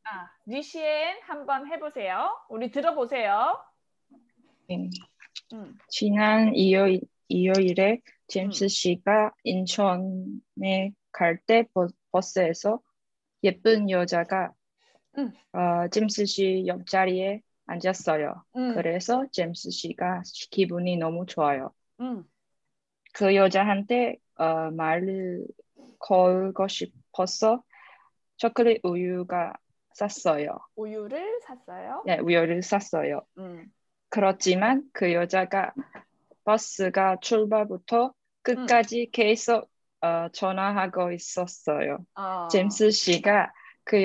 리시엔 한번 해보세요. 우리 들어보세요. 네. 지난 일요일에 제임스 씨가 인천에 갈 때 버스에서 예쁜 여자가 제임스 씨 옆자리에 앉았어요. 그래서 제임스 씨가 기분이 너무 좋아요. 그 여자한테 말을 걸고 싶어서 초콜릿 우유가 샀어요. 우유를 샀어요? 네, 우유를 샀어요. 그렇지만 그 여자가 버스가 출발부터 끝까지 계속 전화하고 있었어요. 제임스 씨가 그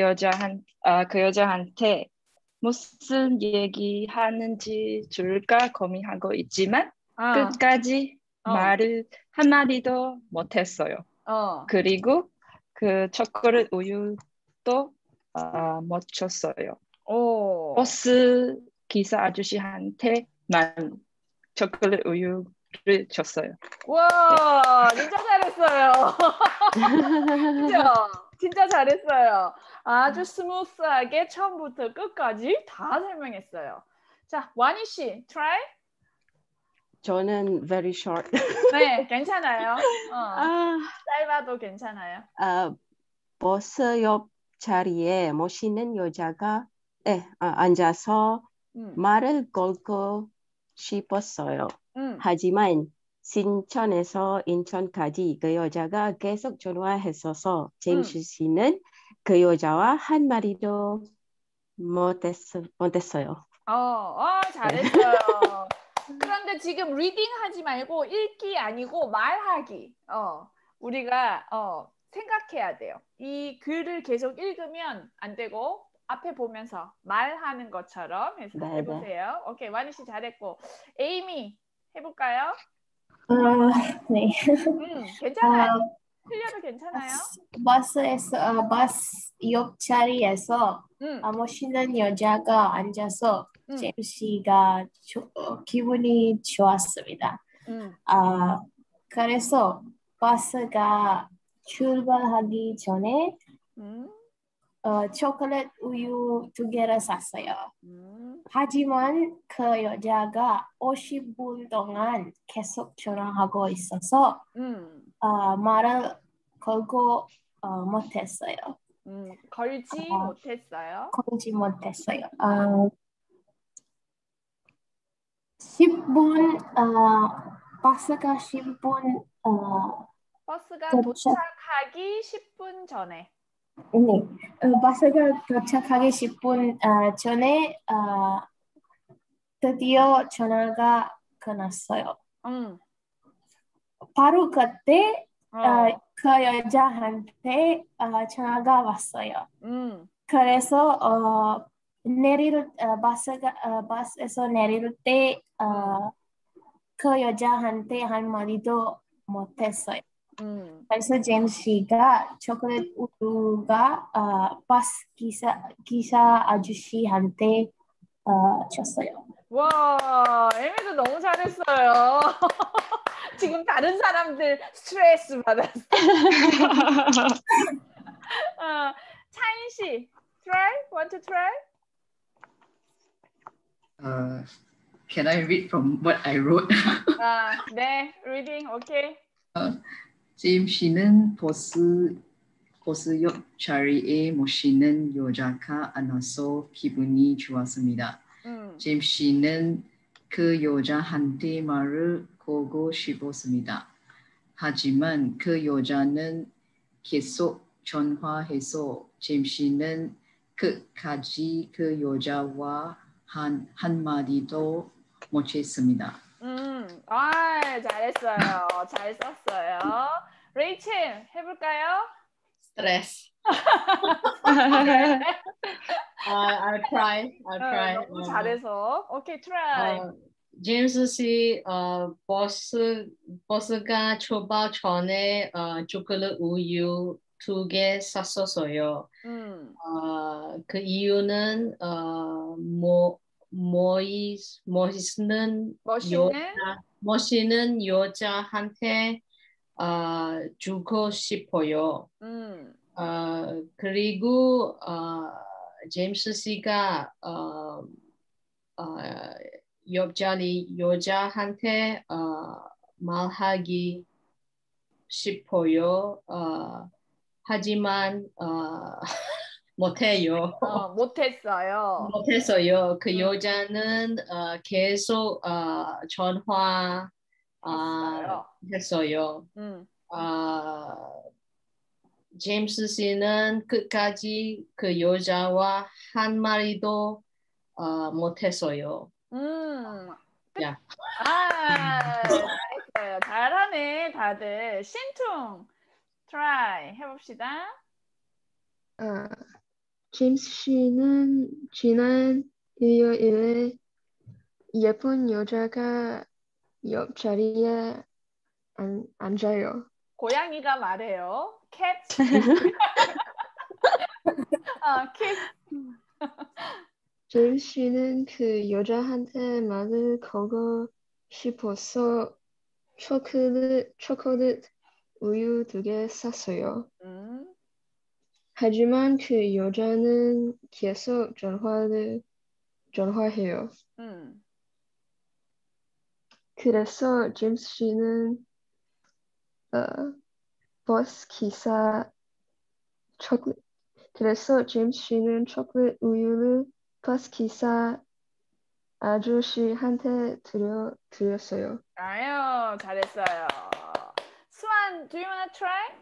여자한테 무슨 얘기하는지 줄까 고민하고 있지만 끝까지 말을 한마디도 못했어요. 그리고 그 초콜릿 우유도 못 줬어요. 버스 기사 아저씨한테만 초콜릿 우유를 줬어요. 와, 진짜 잘했어요. 그죠? 진짜 잘했어요. 아주 스무스하게 처음부터 끝까지 다 설명했어요. 자, 와니 씨, try? 저는 very short. 네, 괜찮아요. 짧아도 괜찮아요. 버스 옆 자리에 모시는 여자가 앉아서 말을 걸고 싶었어요. 하지만 신천에서 인천까지 그 여자가 계속 전화했어서 제임스 씨는 그 여자와 한마디도 못했어요. 잘했어요. 그런데 지금 리딩 하지 말고 읽기 아니고 말하기. 우리가 생각해야 돼요. 이 글을 계속 읽으면 안 되고 앞에 보면서 말하는 것처럼 해서 해보세요. 오케이, 와니 씨 잘했고. 에이미 해볼까요? 네. 괜찮아요. 틀려도 괜찮아요. 버스 옆자리에서 모시는 여자가 앉아서 제임스 씨가 기분이 좋았습니다. 그래서 버스가 출발하기 전에 초콜릿 우유 2개를 샀어요. 하지만 그 여자가 50분 동안 계속 전화하고 있어서 말을 걸고 못했어요. 걸지 못했어요? 걸지 못했어요. 10분 버스가 10분 버스가 도착하기 10분 전에. 네, 버스가 도착하기 10분 전에 드디어 전화가 끊었어요. 바로 그때 그 여자한테 전화가 왔어요. 그래서 버스에서 내릴 때 그 여자한테 한마디도 못했어요. 그래서 제임스 씨가 초콜릿 우유가 버스 기사 아저씨한테 줬어요. 와, 에미도 너무 잘했어요. 지금 다른 사람들 스트레스 받았어. 차인 씨, try? Want to try? Can I read from what I wrote? 네, reading, okay. 제임스 씨는 버스 옆 자리에 모시는 여자가 앉아서 기분이 좋았습니다. 제임스 씨는 그 여자한테 말을 걸고 싶었습니다. 하지만 그 여자는 계속 전화해서 제임스 씨는 끝까지 그 여자와 한마디도 못했습니다. 잘했어요. 잘 썼어요. 레이첼 해볼까요? 스트레스. I'll try. 너무 잘해서. 오케이, try. 제임스 씨 버스가 출발 전에 초콜릿 우유 2개 샀었어요. 그 이유는 멋있는 여자한테 주고 싶어요. 그리고 제임스 씨가 옆자리 여자한테 말하기 싶어요. 하지만 못해요. 못했어요. 못했어요. 그 여자는 계속 전화 했어요. 제임스 씨는 끝까지 그 여자와 한 마디도 못했어요. 야. 잘했어요. 잘하네, 다들. 신퉁, try 해봅시다. 제임스 씨는 지난 일요일에 예쁜 여자가 옆자리에 앉아요. 고양이가 말해요. cat. cat. 제임스 씨는 그 여자한테 말을 걸고 싶어서 초콜릿 우유 2개 샀어요. 하지만 그 여자는 계속 전화해요. 그래서 제임스 씨는 버스 기사 초콜릿 우유를 버스 기사 아저씨한테 드렸어요. 아유, 잘했어요. 수환, do you wanna try?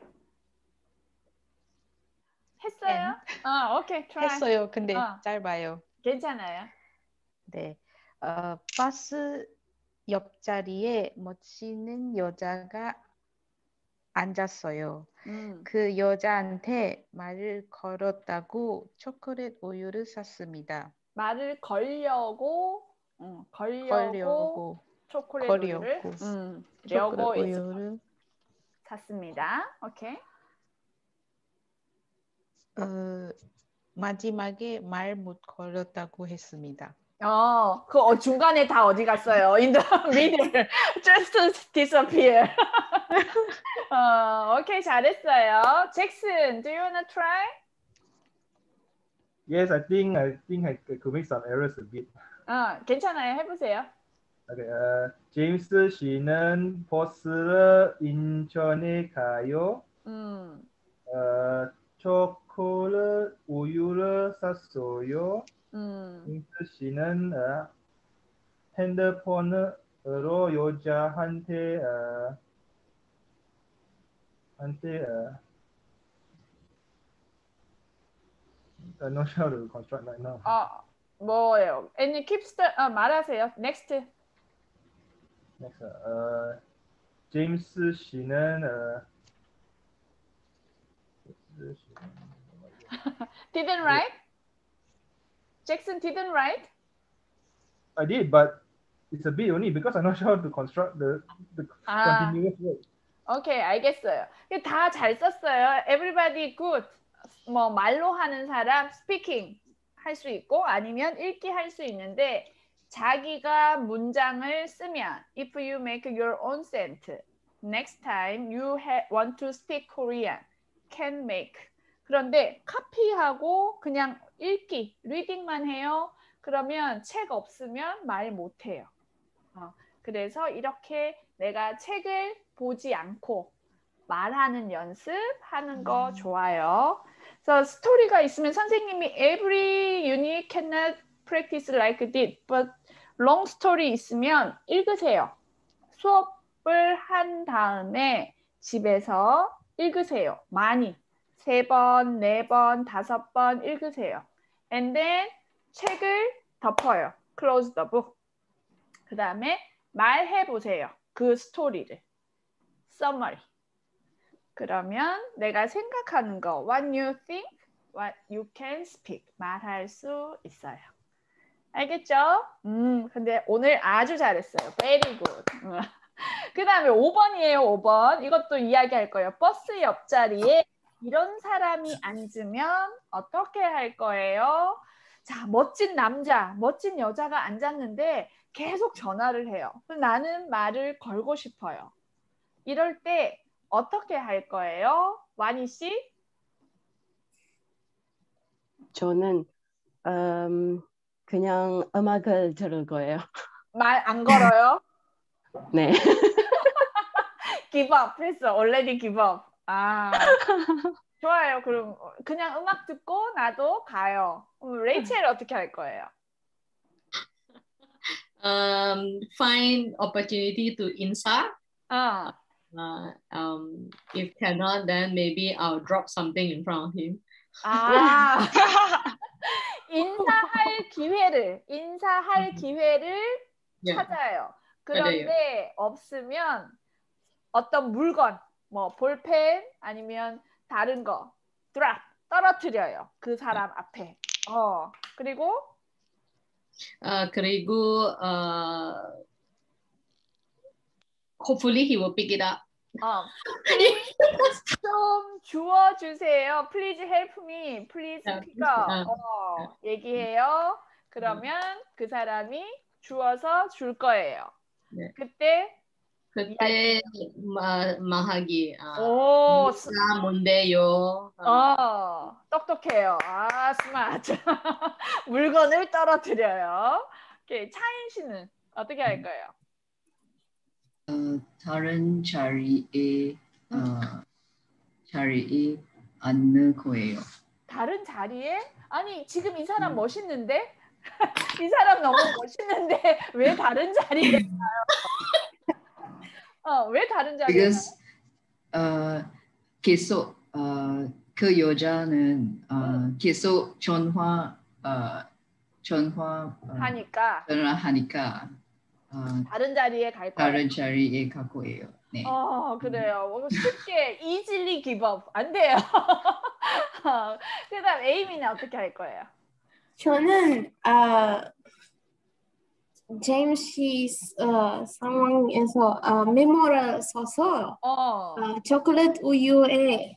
했어요? 오케이, try. 했어요. 근데 짧아요. 괜찮아요. 네. 버스 옆자리에 멋있는 여자가 앉았어요. 그 여자한테 말을 걸었다고 초콜릿 우유를 샀습니다. 말을 걸려고 초콜릿 우유를 샀습니다. 오케이. 마지막에 말 못 걸었다고 했습니다. 그 중간에 다 어디 갔어요? In the middle, just to disappear. 오케이, 잘했어요. 잭슨, do you wanna try? Yes, I think I could make some errors a bit. 괜찮아요. 해보세요. Okay, 제임스 씨는 버스를 인천에 가요. 초콜릿 우유를 샀어요. 제임스 씨는 핸드폰으로 여자한테 I'm not sure how to construct right now. 뭐예요? And keep 말하세요. Next. Next. 제임스 씨는 didn't write? Jackson didn't write? I did, but it's a bit only because I'm not sure how to construct the continuous word. 오케이, 알겠어요. 다 잘 썼어요. Everybody good. 뭐 말로 하는 사람 speaking 할 수 있고 아니면 읽기 할 수 있는데 자기가 문장을 쓰면 if you make your own sentence next time you want to speak Korean can make 그런데 카피하고 그냥 읽기 reading만 해요. 그러면 책 없으면 말 못해요. 그래서 이렇게 내가 책을 보지 않고 말하는 연습하는 거 좋아요. 그래서 스토리가 있으면 선생님이 every unit cannot practice like this, but long story 있으면 읽으세요. 수업을 한 다음에 집에서 읽으세요. 많이. 3번, 4번, 5번 읽으세요. And then 책을 덮어요. Close the book. 그 다음에 말해보세요. 그 스토리를. Summary. 그러면 내가 생각하는 거 what you think, what you can speak 말할 수 있어요. 알겠죠? 근데 오늘 아주 잘했어요. Very good. 그 다음에 5번이에요. 5번. 이것도 이야기할 거예요. 버스 옆자리에 이런 사람이 앉으면 어떻게 할 거예요? 자, 멋진 남자, 멋진 여자가 앉았는데 계속 전화를 해요. 나는 말을 걸고 싶어요. 이럴 때 어떻게 할 거예요? 와니 씨? 저는 그냥 음악을 들을 거예요. 말 안 걸어요? 네. give up 했어. already give up. 아, 좋아요. 그럼 그냥 음악 듣고 나도 가요. 레이첼 어떻게 할 거예요? Find opportunity to insert. If cannot, then maybe I'll drop something in front of him. 아, 인사할 기회를 찾아요. 그런데 없으면 어떤 물건, 뭐 볼펜 아니면 다른 거 drop, 떨어뜨려요. 그 사람 앞에. 그리고 hopefully he will pick it up. please 좀 주워주세요. Please help me. Please pick up. 얘기해요. 그러면 그 사람이 주워서 줄 거예요. 네. 그때 말하기. 오, 뭔데요? 똑똑해요. 아, 스마트. 물건을 떨어뜨려요. 오케이, 차인 씨는 어떻게 할 거예요? 다른 자리에 앉는 거예요. 다른 자리에? 아니, 지금 이 사람 멋있는데? 이 사람 너무 멋있는데 왜 다른 자리에 있나요? 왜 다른 자리에? 계속 그 여자는 계속 하니까 다른 자리에 갈 거예요. 다른 자리에 갈 거예요. 네. 그래요. 쉽게 easily give up 안 돼요. 그다음 에이미는 어떻게 할 거예요? 저는 제임스 씨 상황에서 메모를 써서 초콜릿 우유에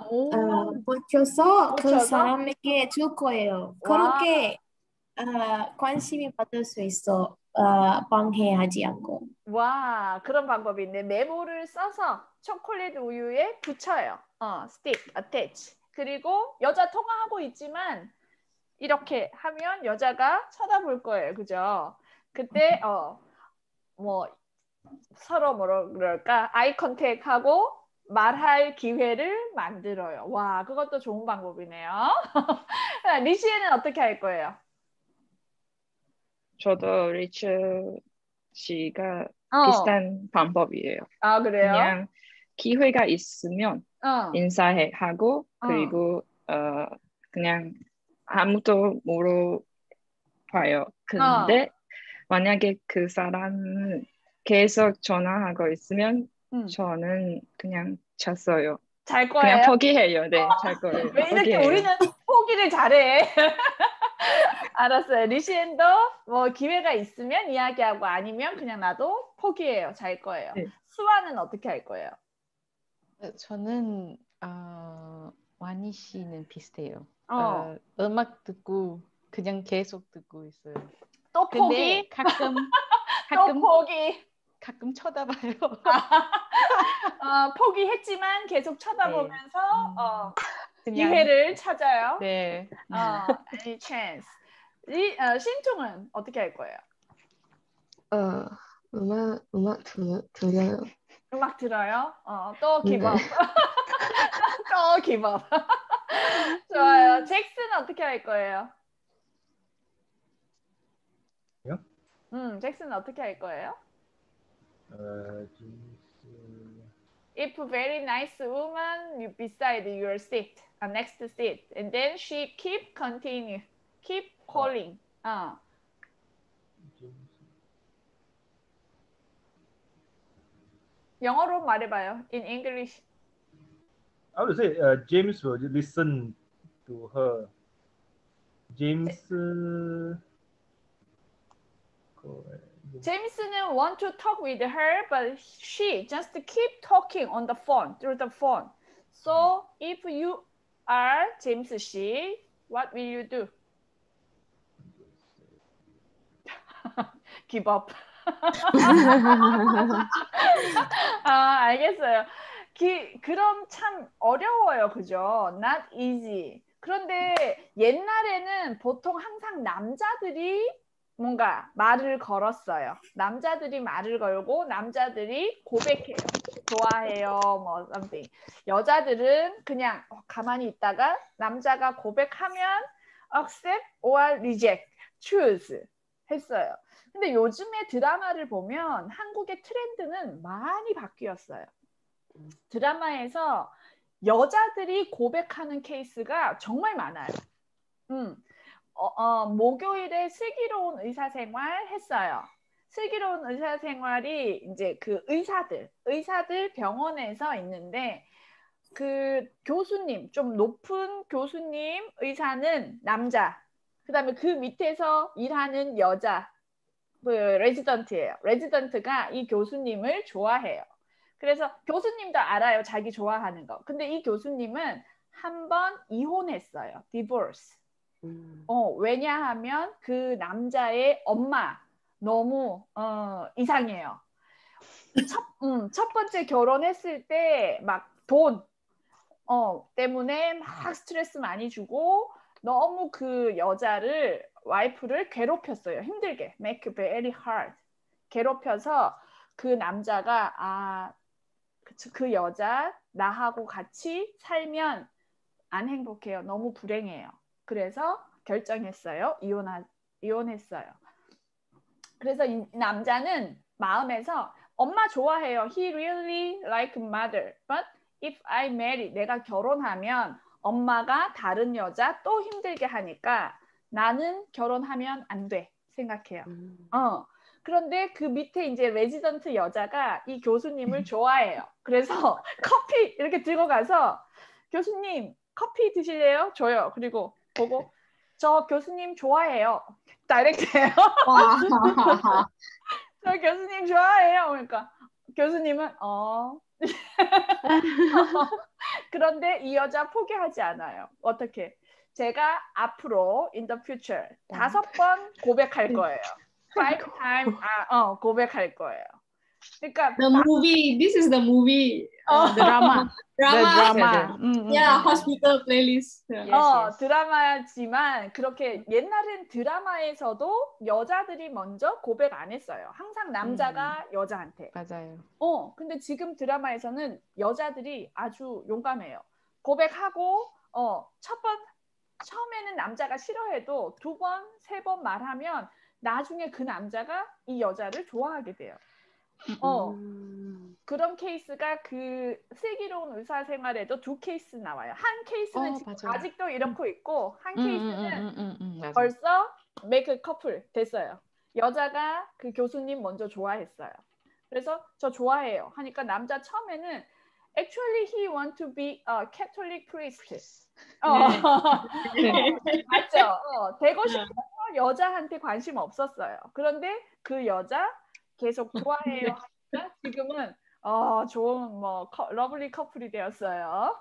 묻혀서 그 사람에게 줄 거예요. 그렇게 관심이 받을 수 있어. 방해하지 않고. 와, 그런 방법이 있네. 메모를 써서 초콜릿 우유에 붙여요. stick, attach. 그리고 여자 통화하고 있지만 이렇게 하면 여자가 쳐다볼 거예요. 그죠? 그때 뭐 서로 뭐라 그럴까? 아이 컨택하고 말할 기회를 만들어요. 와, 그것도 좋은 방법이네요. 리시에는 어떻게 할 거예요? 저도 리처 씨가 비슷한 방법이에요. 아, 그래요? 그냥 기회가 있으면 인사하고 그리고 그냥 아무도 물어봐요. 근데 만약에 그 사람은 계속 전화하고 있으면 저는 그냥 잤어요. 잘 거예요? 그냥 포기해요. 네, 잘 거예요. 왜 이렇게 포기해요. 우리는 포기를 잘해. 알았어요. 리시엔도 뭐 기회가 있으면 이야기하고 아니면 그냥 나도 포기해요. 잘 거예요. 네. 수아는 어떻게 할 거예요? 저는 와니 씨는 비슷해요. 음악 듣고 그냥 계속 듣고 있어요. 또 포기? 가끔 또 포기. 가끔 쳐다봐요. 포기했지만 계속 쳐다보면서 네. 기회를 찾아요. 네. Any chance. 신통은 어떻게 할 거예요? 음악 들어요. 음악 들어요? 또 give up. 또 give up. 좋아요. 잭슨은 어떻게 할 거예요? 잭슨은 어떻게 할 거예요? If very nice woman beside your seat, next seat, and then she keep calling. 영어로 말해봐요. In English. I would say James will listen to her. James는 want to talk with her, but she just keep talking on the phone, through the phone. So if you are James 씨, what will you do? Give up. 알겠어요. 그럼 참 어려워요, 그죠? Not easy. 그런데 옛날에는 보통 항상 남자들이 뭔가 말을 걸었어요. 남자들이 말을 걸고 남자들이 고백해요. 좋아해요, 뭐 something. 여자들은 그냥 가만히 있다가 남자가 고백하면 accept or reject, choose 했어요. 근데 요즘에 드라마를 보면 한국의 트렌드는 많이 바뀌었어요. 드라마에서 여자들이 고백하는 케이스가 정말 많아요. 목요일에 슬기로운 의사생활 했어요. 슬기로운 의사생활이 이제 그 의사들 병원에서 있는데 그 교수님, 좀 높은 교수님 의사는 남자, 그 다음에 그 밑에서 일하는 여자, 그 레지던트예요. 레지던트가 이 교수님을 좋아해요. 그래서 교수님도 알아요, 자기 좋아하는 거. 근데 이 교수님은 한 번 이혼했어요. divorce. 왜냐하면 그 남자의 엄마 너무 이상해요. 첫 번째 결혼했을 때 막 돈 때문에 막 스트레스 많이 주고 너무 그 여자를 와이프를 괴롭혔어요. 힘들게 make very hard 괴롭혀서 그 남자가 그 여자 나하고 같이 살면 안 행복해요. 너무 불행해요. 그래서 결정했어요. 이혼했어요. 그래서 이 남자는 마음에서 엄마 좋아해요. He really like mother. But if I marry, 내가 결혼하면 엄마가 다른 여자 또 힘들게 하니까 나는 결혼하면 안 돼 생각해요. 그런데 그 밑에 이제 레지던트 여자가 이 교수님을 좋아해요. 그래서 커피 이렇게 들고 가서 교수님 커피 드실래요? 줘요. 그리고 보고 저 교수님 좋아해요. 다이렉트해요. 저 교수님 좋아해요. 그러니까 교수님은 그런데 이 여자 포기하지 않아요. 어떻게? 제가 앞으로 in the future 5번 고백할 거예요. 5 times 고백할 거예요. 그러니까 The movie. This is the movie. The drama. Drama. Yeah, Yeah. hospital playlist. Yeah. Yes. 드라마지만 그렇게 옛날엔 드라마에서도 여자들이 먼저 고백 안 했어요. 항상 남자가 여자한테. 맞아요. 근데 지금 드라마에서는 여자들이 아주 용감해요. 고백하고 처음에는 남자가 싫어해도 2번, 3번 말하면 나중에 그 남자가 이 여자를 좋아하게 돼요. 그런 케이스가 그 슬기로운 의사생활에도 2 케이스 나와요. 한 케이스는 지금 맞아요. 아직도 이렇고 있고 한 케이스는 맞아요. 벌써 make a couple 됐어요. 여자가 그 교수님 먼저 좋아했어요. 그래서 저 좋아해요 하니까 남자 처음에는 actually he want to be a Catholic priest. 맞죠? 되고 싶어서 여자한테 관심 없었어요. 그런데 그 여자 계속 좋아해요 하니까 지금은 좋은 뭐 러블리 커플이 되었어요.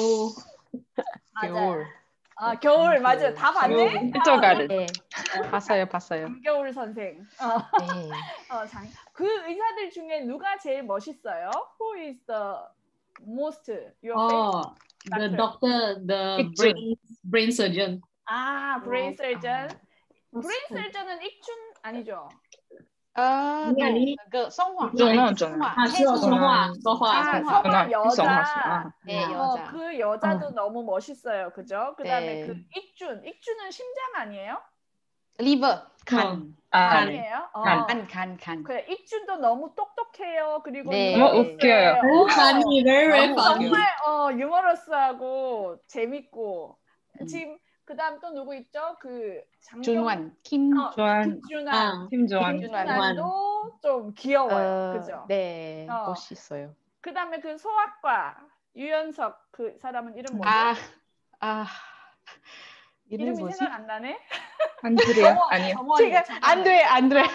겨울. 겨울 맞아요. 다 봤네? 네. 봤어요. 장겨울 선생. 네. 그 의사들 중에 누가 제일 멋있어요? Who is the most your favorite The doctor, the brain surgeon. brain surgeon. brain surgeon은 익준 아니죠? 그 성화. 성화 여자. 네, 여자. 그 여자도 너무 멋있어요. 그죠? 그다음에 네. 그 익준은 심장 아니에요? 리버. 간. 간이에요? 간. 그래, 익준도 너무 똑똑해요. 그리고 네. 너무 웃겨요. Funny, very funny. 정말 유머러스하고 재밌고 지금 그다음 또 누구 있죠? 그 준환. 김준환도 좀 귀여워요. 그죠? 네. 멋있어요. 그다음에 그 소아과 유연석 그 사람은 이름 뭐죠? 이름이 뭐지? 생각 안 나네? 안드레아 아니요. 제가 안드레아.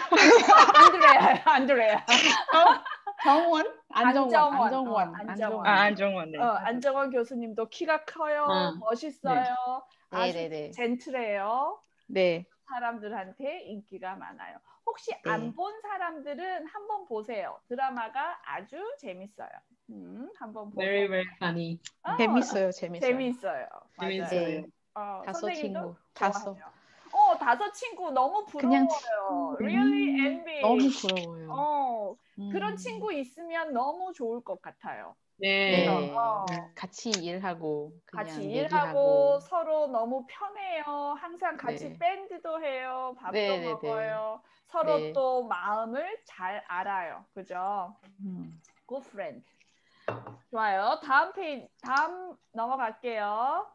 안정원. 네. 안정원 교수님도 키가 커요. 멋있어요. 아주 네. 젠틀해요. 네. 사람들한테 인기가 많아요. 혹시 안 본 사람들은 한번 보세요. 드라마가 아주 재밌어요. 한번 보세요. Very, very funny. 재밌어요. 재밌어요. 맞아요. 다섯 선생님도 친구. 다섯. 좋아하죠. 다섯 친구 너무 그냥 부러워요. Really envy. 너무 부러워요. 그런 친구 있으면 너무 좋을 것 같아요. 네. 그래서, 네. 같이 일하고 그냥 같이 얘기하고. 일하고 서로 너무 편해요. 항상 같이 네. 밴드도 해요. 밥도 네, 네, 네. 먹어요. 서로 네. 또 마음을 잘 알아요. 그죠? Good friend. 좋아요. 다음 넘어갈게요.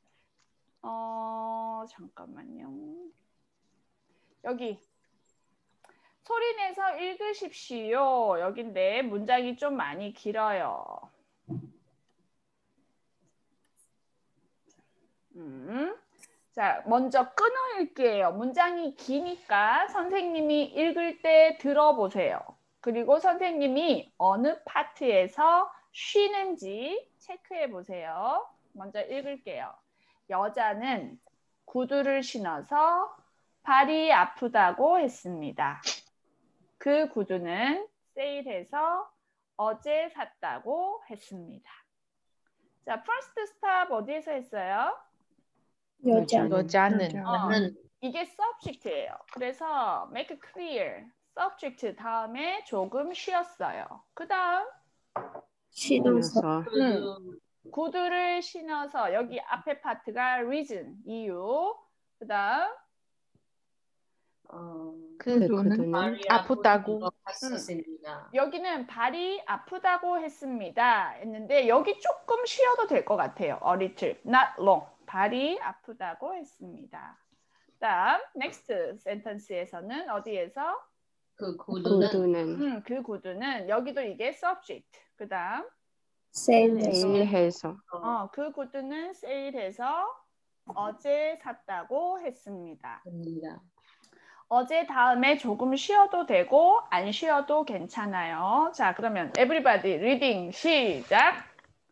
잠깐만요. 여기 소리 내서 읽으십시오. 여긴데 문장이 좀 많이 길어요. 자, 먼저 끊어읽기예요. 문장이 기니까 선생님이 읽을 때 들어보세요. 그리고 선생님이 어느 파트에서 쉬는지 체크해 보세요. 먼저 읽을게요. 여자는 구두를 신어서 발이 아프다고 했습니다. 그 구두는 세일해서 어제 샀다고 했습니다. 자, first stop 어디에서 했어요? 여자는. 이게 subject예요. 그래서 make it clear. subject 다음에 조금 쉬었어요. 그 다음 신어서. 구두를 신어서 여기 앞에 파트가 reason, 이유. 그 다음 구두는 아프다고 했습니다. 여기는 발이 아프다고 했습니다. 했는데 여기 조금 쉬어도 될 것 같아요. A little, not long. 발이 아프다고 했습니다. 다음 next sentence에서는 어디에서? 그 구두는 그 구두는 여기도 이게 subject. 그 다음 세일해서 그 구두는 세일해서 어제 샀다고 했습니다. 어제 다음에 조금 쉬어도 되고 안 쉬어도 괜찮아요. 자, 그러면 everybody reading 시작.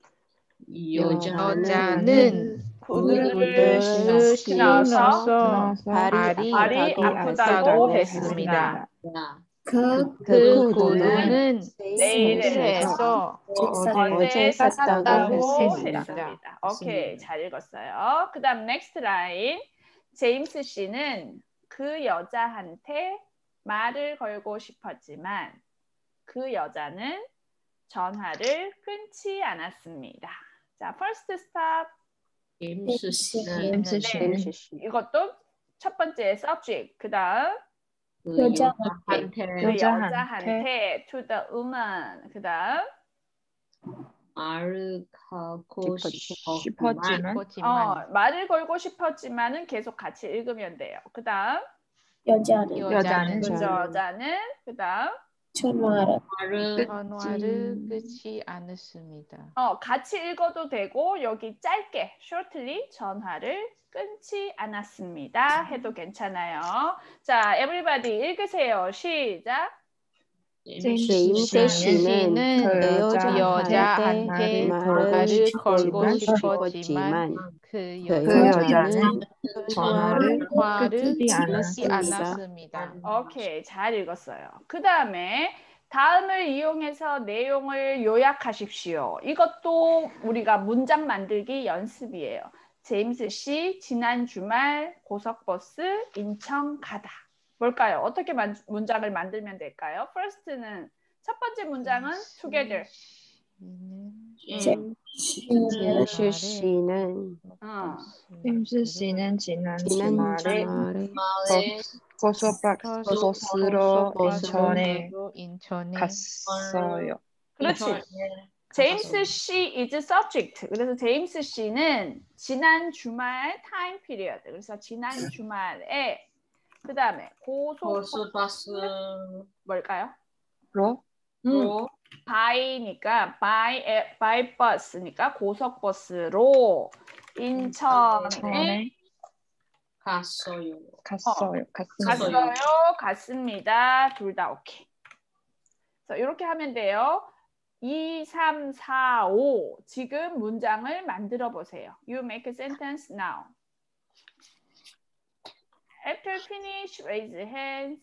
여자는 구두를 신어서 발이 아프다고 했습니다. 그 구두는 세일해서 어제 샀다고 했습니다. 오케이, 잘 읽었어요. 그 다음 next line. 제임스 씨는 그 여자한테 말을 걸고 싶었지만 그 여자는 전화를 끊지 않았습니다. 자, first stop. 제임스 씨는 이것도 첫 번째 subject. 그 다음 그 여자한테 to the woman. 그 다음 말을 하고 싶었지만 말을 걸고 싶었지만은 계속 같이 읽으면 돼요. 그 다음 여자는 그 다음 전화를 끊지 않았습니다. 같이 읽어도 되고 여기 짧게 shortly 전화를 끊지 않았습니다 해도 괜찮아요. 자, everybody 읽으세요. 시작. 제임스 씨는 그 여자한테 말을 걸고 싶었지만 그 여자는 전화를 끊지 않았습니다. 오케이, 잘 읽었어요. 그 다음을 이용해서 내용을 요약하십시오. 이것도 우리가 문장 만들기 연습이에요. 제임스 씨 지난 주말 고속버스 인천 가다. 뭘까요? 어떻게 문장을 만들면 될까요? First는 첫 번째 문장은 together. 제임스 씨는 지난 주말에 고속버스로 인천에 갔어요. 그렇지. 제임스 씨 is subject. 그래서 제임스 씨는 지난 주말 time period. 그래서 지난 주말에 그 다음에 고속버스 뭘까요? by니까 by bus니까 고속버스로 인천에 갔습니다. 둘 다 오케이. 그래서 이렇게 하면 돼요. 2, 3, 4, 5 지금 문장을 만들어 보세요. You make a sentence now. After finish, raise your hands.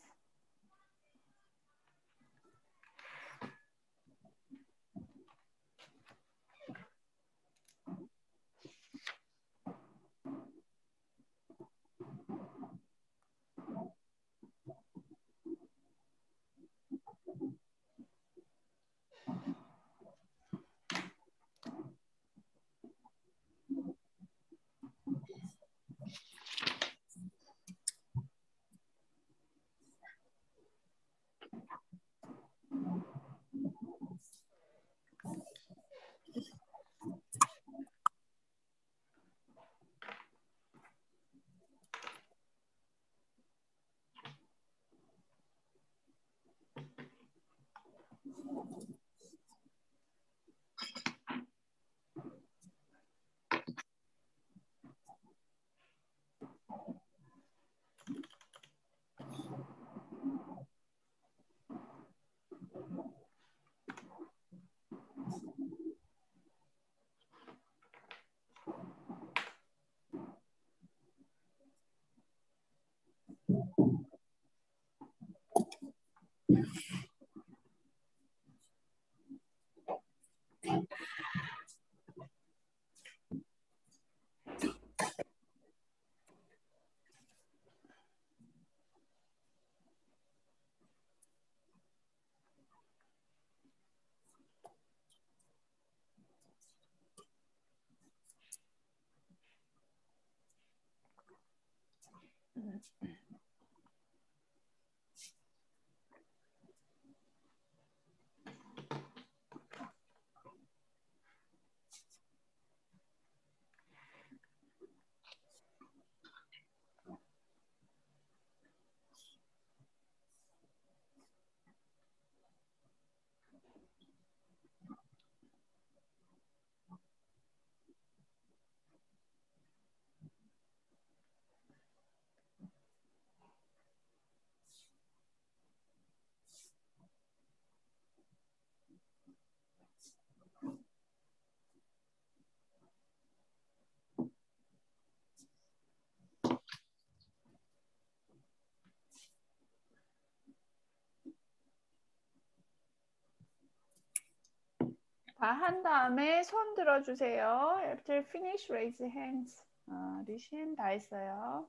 다 한 다음에 손 들어주세요. After finish, raise hands. 리신 다 했어요.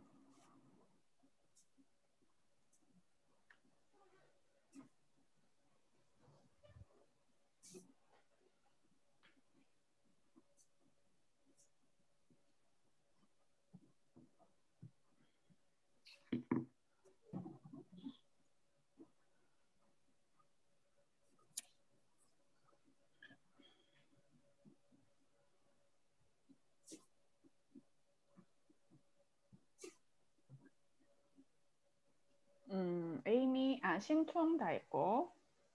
에이미, 신통 다 했고.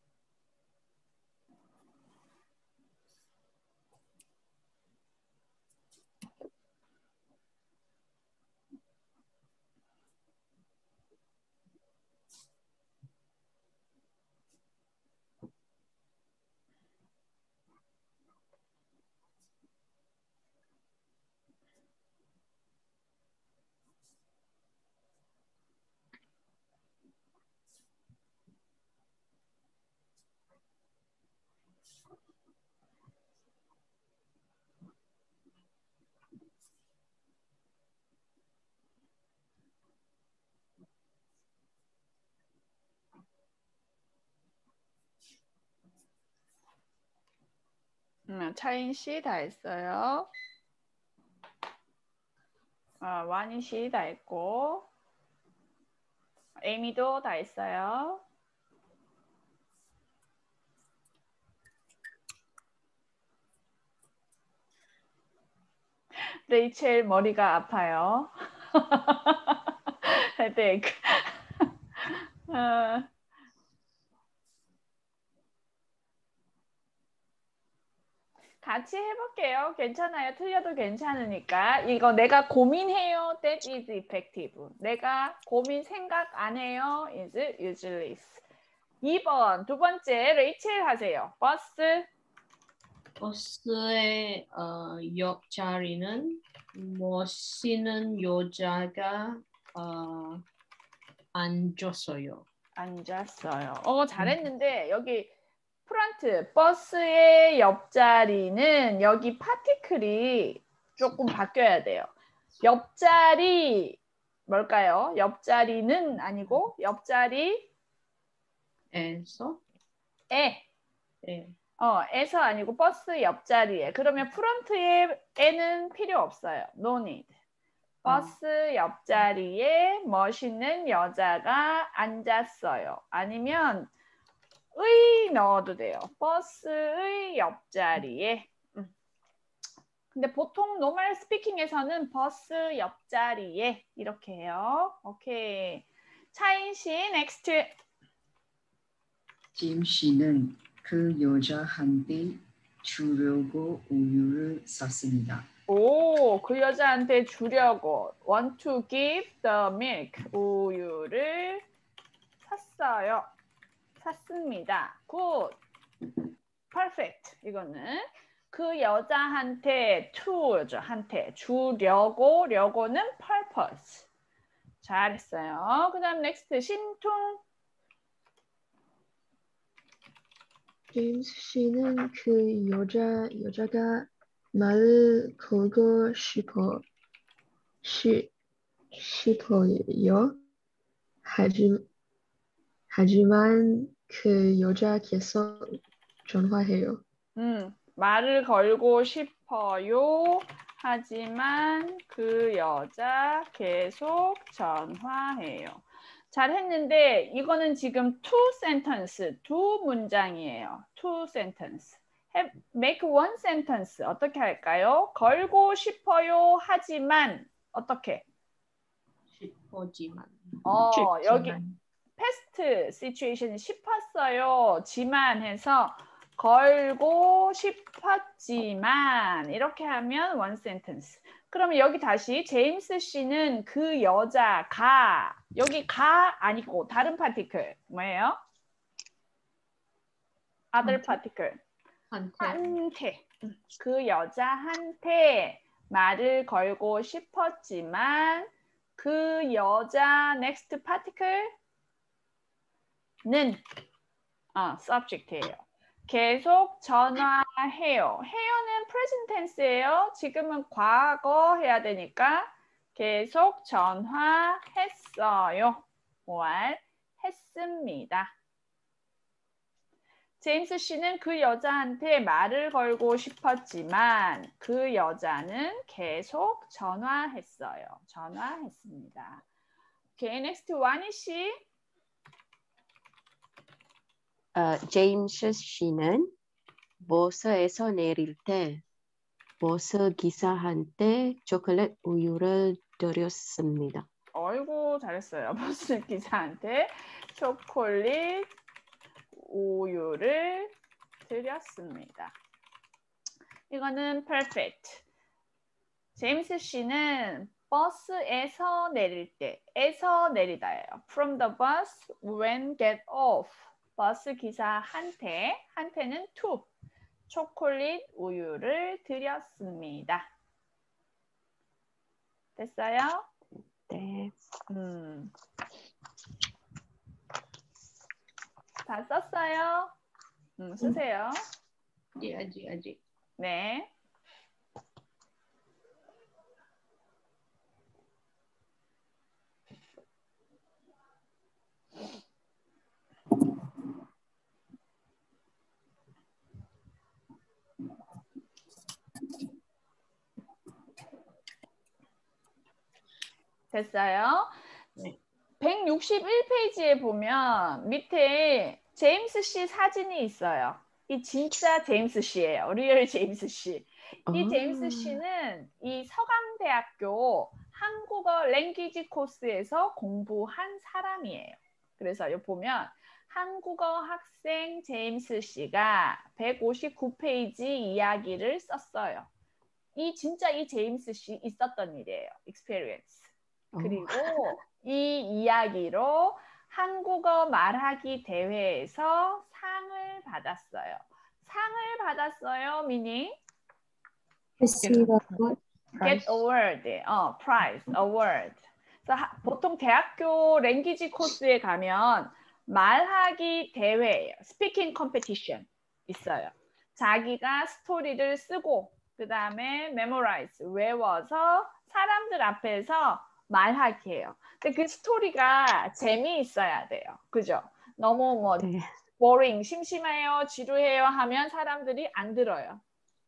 차인 씨 다 했어요. 와니 씨 다 했고. 에이미도 다 했어요. 레이첼 머리가 아파요. 헤데이크. 같이 해볼게요. 괜찮아요. 틀려도 괜찮으니까. 이거 내가 고민해요. That is effective. 내가 고민 생각 안 해요. is useless. 2번 두 번째 레이첼 하세요. 버스. 버스의 옆자리는 멋있는 여자가 앉았어요. 잘했는데 여기 프런트 버스의 옆자리는 여기 파티클이 조금 바뀌어야 돼요. 옆자리 뭘까요? 옆자리는 아니고 옆자리 에서 에서 아니고 버스 옆자리에. 그러면 프런트에 에는 필요 없어요. No need. 버스 옆자리에 멋있는 여자가 앉았어요. 아니면 의 넣어도 돼요. 버스의 옆자리에. 근데 보통 노멀 스피킹에서는 버스 옆자리에 이렇게 해요. 오케이. 차인 씨, 넥스트. 짐 씨는 그 여자한테 주려고 우유를 샀습니다. 오, 그 여자한테 주려고 want to give the milk, 우유를 샀습니다. good, perfect. 이거는 그 여자한테 to죠. 한테 주려고는 purpose. 잘했어요. 그 다음 넥스트 신퉁. 제임스 씨는 그 여자가 말을 걸고 싶어요. 하지만 그 여자 계속 전화해요. 말을 걸고 싶어요. 하지만 그 여자 계속 전화해요. 잘했는데 이거는 지금 two sentence, 두 문장이에요. two sentence. make one sentence. 어떻게 할까요? 걸고 싶어요. 하지만 어떻게? 싶어지만. 여기 past situation 싶었어요. 지만 해서 걸고 싶었지만 이렇게 하면 one sentence. 그러면 여기 다시 제임스 씨는 그 여자가 여기 가 아니고 다른 파티클 뭐예요? other particle. 한테. 그 여자한테 말을 걸고 싶었지만 그 여자 next particle는 subject예요. 계속 전화해요. 해요는 present tense예요. 지금은 과거 해야 되니까 계속 전화했어요. or 했습니다. 제임스 씨는 그 여자한테 말을 걸고 싶었지만 그 여자는 계속 전화했어요. 전화했습니다. Okay, next 와니 씨. 제임스 씨는 버스에서 내릴 때 버스 기사한테 초콜릿 우유를 드렸습니다. 어이구 잘했어요. 버스 기사한테 초콜릿 우유를 드렸습니다. 이거는 perfect. 제임스 씨는 버스에서 내릴 때, 에서 내리다예요. From the bus when get off. 버스 기사한테, 한테는 to, 초콜릿 우유를 드렸습니다. 됐어요? 네. 다 썼어요? 쓰세요. 아직. 네. 됐어요? 네. 161페이지에 보면 밑에 제임스 씨 사진이 있어요. 이 진짜 제임스 씨예요. 리얼 제임스 씨. 이 제임스 씨는 이 서강대학교 한국어 랭귀지 코스에서 공부한 사람이에요. 그래서 여기 보면 한국어 학생 제임스 씨가 159페이지 이야기를 썼어요. 진짜 이 제임스 씨 있었던 일이에요. experience. 그리고 이 이야기로 한국어 말하기 대회에서 상을 받았어요. 상을 받았어요, meaning? Receive a Get award. Prize, award. 그래서 보통 대학교 랭귀지 코스에 가면 말하기 대회예요. Speaking competition 있어요. 자기가 스토리를 쓰고 그 다음에 memorize, 외워서 사람들 앞에서 말하기예요. 근데 그 스토리가 재미있어야 돼요. 그죠? 너무 boring, 심심해요, 지루해요 하면 사람들이 안 들어요.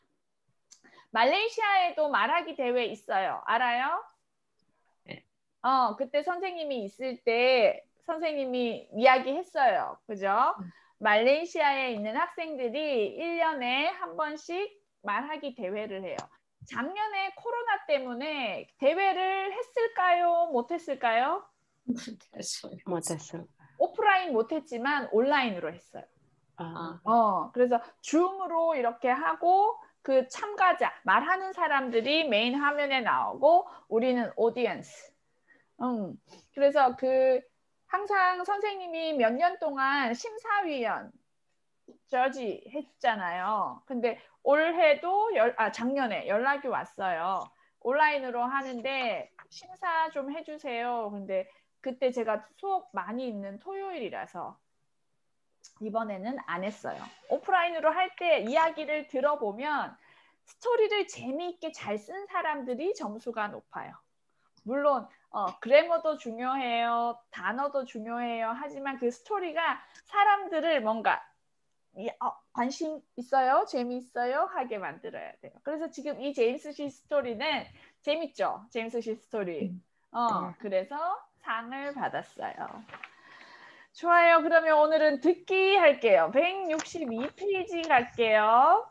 말레이시아에도 말하기 대회 있어요. 알아요? 네. 그때 선생님이 있을 때 선생님이 이야기했어요. 그죠? 말레이시아에 있는 학생들이 1년에 한 번씩 말하기 대회를 해요. 작년에 코로나 때문에 대회를 했을까요? 못했을까요? 못했어요. 오프라인 못했지만 온라인으로 했어요. 그래서 줌으로 이렇게 하고 그 참가자, 말하는 사람들이 메인 화면에 나오고 우리는 오디언스. 그래서 항상 선생님이 몇 년 동안 심사위원 저지 했잖아요. 근데 올해도 작년에 연락이 왔어요. 온라인으로 하는데 심사 좀 해주세요. 근데 그때 제가 수업 많이 있는 토요일이라서 이번에는 안 했어요. 오프라인으로 할 때 이야기를 들어보면 스토리를 재미있게 잘 쓴 사람들이 점수가 높아요. 물론 그래머도 중요해요. 단어도 중요해요. 하지만 그 스토리가 사람들을 뭔가 관심 있어요? 재미있어요? 하게 만들어야 돼요. 그래서 지금 이 제임스 씨 스토리는 재밌죠? 제임스 씨 스토리. 그래서 상을 받았어요. 좋아요. 그러면 오늘은 듣기 할게요. 162페이지 갈게요.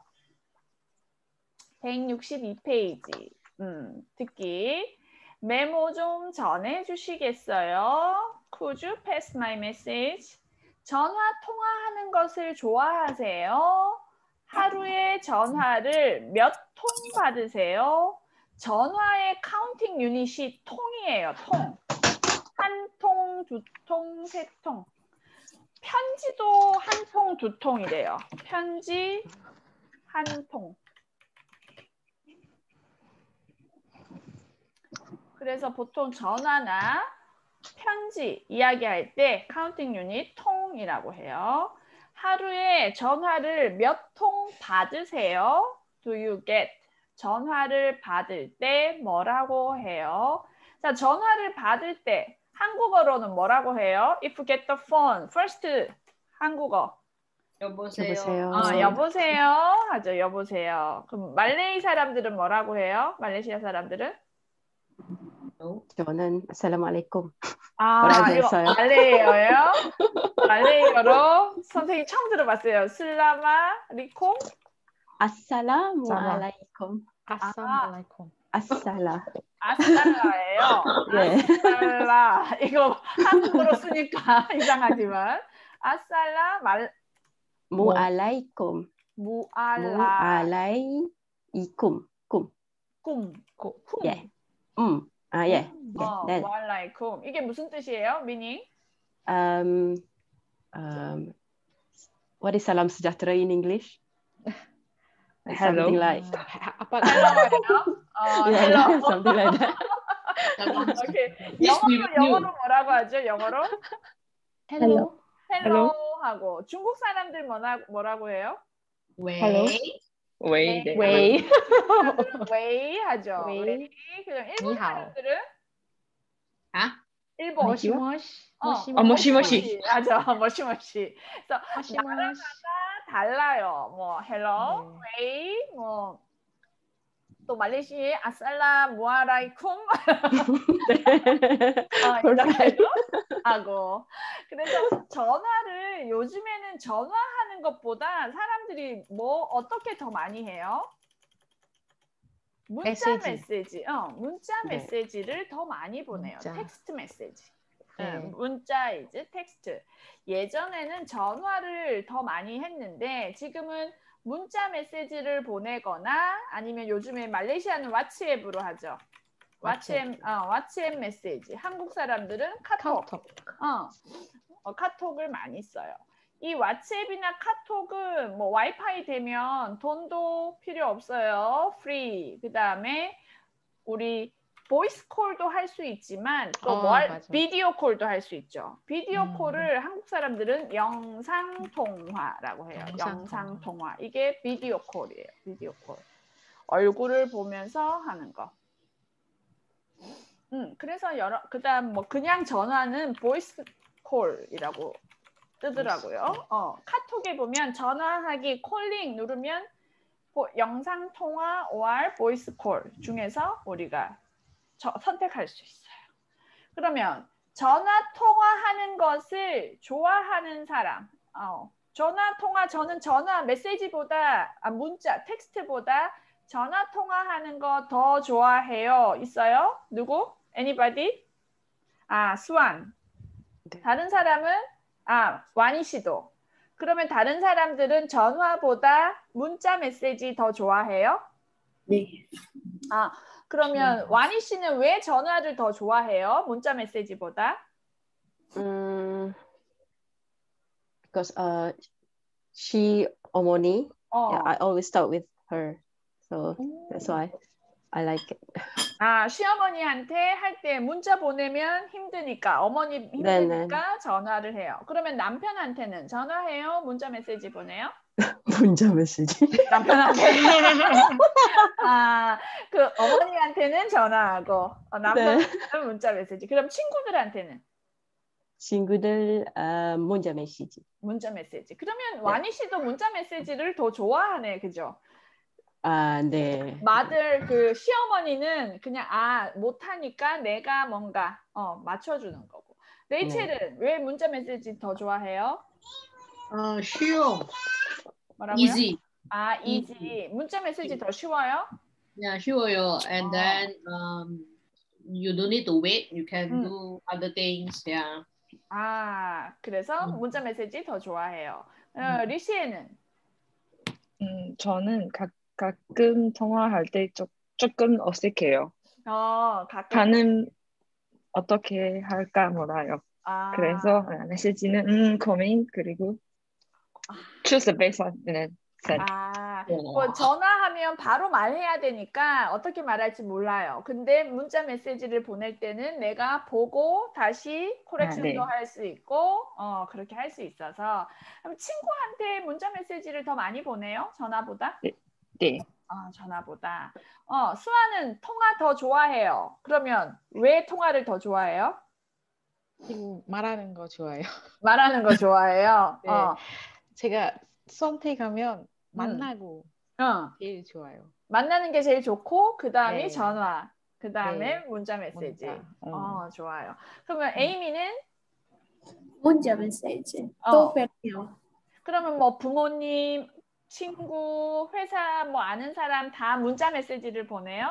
162페이지. 듣기. 메모 좀 전해주시겠어요? Could you pass my message? 전화 통화하는 것을 좋아하세요? 하루에 전화를 몇 통 받으세요? 전화의 카운팅 유닛이 통이에요. 통. 한 통, 두 통, 세 통. 편지도 한 통, 두 통이래요. 편지 한 통. 그래서 보통 전화나 편지 이야기할 때 카운팅 유닛 통이라고 해요. 하루에 전화를 몇 통 받으세요? Do you get? 전화를 받을 때 뭐라고 해요? 자, 전화를 받을 때 한국어로는 뭐라고 해요? If you get the phone, first 한국어. 여보세요. 여보세요 하죠. 여보세요. 그럼 말레이 사람들은 뭐라고 해요? 말레이시아 사람들은? 저는 Assalamualaikum. 이거 말레이어예요? 말레이어로 선생님 처음 들어봤어요. 슬라마 리콤? Assalamualaikum. 아살라예요. 네. 아살라. 이거 한국어로 쓰니까 이상하지만 아살라 Mualaikum. 무알라이쿰. 쿰. 예. 예. 무알라이쿰. 이게 무슨 뜻이에요? 미닝? What is salam sejahtera in English? Hello. Something like hello. something like that. 오케이. 영어로 뭐라고 하죠? 영어로? Hello. hello 하고 중국 사람들 뭐라고 해요? Hello. 웨이. 웨이 하죠. 웨이. 그럼 일본 사람들은? 일본. 모시모시. 하죠. 모시모시. 그래서 나라마다 달라요. 뭐 헬로, 웨이, 뭐 또 말레이시아 아살라 무아라이쿰 이렇게 하고. 그래서 전화를 요즘에는 전화하는 것보다 사람들이 어떻게 더 많이 해요? 문자 메시지. 문자 메시지를 더 많이 보내요. 텍스트 메시지. 문자 이제 텍스트. 예전에는 전화를 더 많이 했는데 지금은 문자 메시지를 보내거나 아니면 요즘에 말레이시아는 왓츠앱으로 하죠. 왓츠앱 메시지. 한국 사람들은 카톡. 카톡을 많이 써요. 이 왓츠앱이나 카톡은 뭐 와이파이 되면 돈도 필요 없어요. 프리. 그다음에 우리 보이스 콜도 할 수 있지만 또 비디오 콜도 할 수 있죠. 비디오 콜을 한국 사람들은 영상 통화라고 해요. 영상 통화. 이게 비디오 콜이에요. 비디오 콜. 얼굴을 보면서 하는 거. 그래서 그다음 뭐 그냥 전화는 보이스 콜이라고 뜨더라고요. 카톡에 보면 전화하기 콜링 누르면 영상 통화 or 보이스 콜 중에서 우리가 선택할 수 있어요. 그러면 전화 통화하는 것을 좋아하는 사람. 전화 통화 저는 전화 메시지보다 문자 텍스트보다 전화 통화하는 거 더 좋아해요. 있어요? 누구? Anybody? 수완. 다른 사람은 와니 씨도. 그러면 다른 사람들은 전화보다 문자 메시지 더 좋아해요? 네. 그러면 와니 씨는 왜 전화를 더 좋아해요? 문자 메시지보다? Because she 어머니. I always talk with her. So that's why. I like it. 아, 시어머니한테 할 때 문자 보내면 힘드니까, 어머니 힘드니까 전화를 해요. 그러면 남편한테는 전화해요? 문자 메시지 보내요? 문자 메시지. 남편한테. 아, 그 어머니한테는 전화하고 남편한테는 문자 메시지. 그럼 친구들한테는? 친구들 문자 메시지. 문자 메시지. 그러면 와니 씨도 문자 메시지를 더 좋아하네, 그죠? 아, 네. 마들 그 시어머니는 그냥 못하니까 내가 뭔가 맞춰주는 거고. 레이첼은 왜 문자 메시지 더 좋아해요? 쉬워. 뭐라고요? Easy. easy. 문자 메시지 더 쉬워요? Yeah, 쉬워요. And then you don't need to wait. You can do other things. Yeah. 그래서 문자 메시지 더 좋아해요. 리시에는? 저는 가끔 통화할 때 조금 어색해요. 가끔. 반응 어떻게 할까 몰라요. 그래서 메시지는 고민 그리고 choose the best one and then send. 뭐 전화하면 바로 말해야 되니까 어떻게 말할지 몰라요. 근데 문자 메시지를 보낼 때는 내가 보고 다시 코렉션도 할 수 있고 그렇게 할 수 있어서. 그럼 친구한테 문자 메시지를 더 많이 보내요? 전화보다? 네. 전화보다. 수아는 통화 더 좋아해요. 그러면 왜 통화를 더 좋아해요? 말하는 거 좋아해요. 말하는 거 좋아해요? 네. 제가 선택하면 만나고 제일 좋아요. 만나는 게 제일 좋고 그 다음이 전화, 그 다음에 문자 메시지. 좋아요. 그러면 에이미는? 문자 메시지. 또 별요. 그러면 뭐 부모님, 친구, 회사 뭐 아는 사람 다 문자 메시지를 보내요?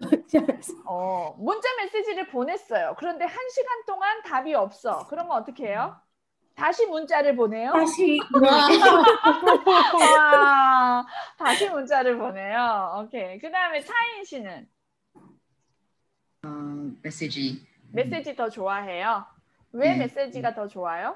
문자 메시지를 보냈어요. 그런데 1시간 동안 답이 없어. 그러면 어떻게 해요? 다시 문자를 보내요? 다시 문자를 보내요. 오케이. 그 다음에 차인 씨는? 메시지. 메시지 더 좋아해요? 왜 메시지가 더 좋아요?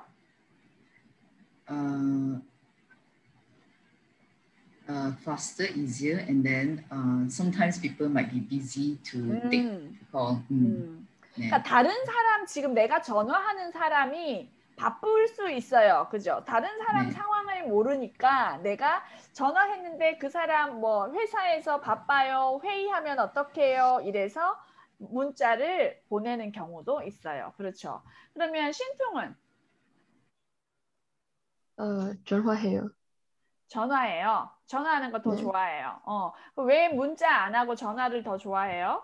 Faster, easier, and then sometimes people might be busy to take the call. 그러니까 다른 사람, 지금 내가 전화하는 사람이 바쁠 수 있어요. 그죠? 다른 사람 상황을 모르니까 내가 전화했는데 그 사람 뭐 회사에서 바빠요, 회의하면 어떡해요, 이래서 문자를 보내는 경우도 있어요. 그렇죠? 그러면 신통은? 전화해요. 전화해요. 전화하는 거 더 좋아해요. 왜 문자 안 하고 전화를 더 좋아해요?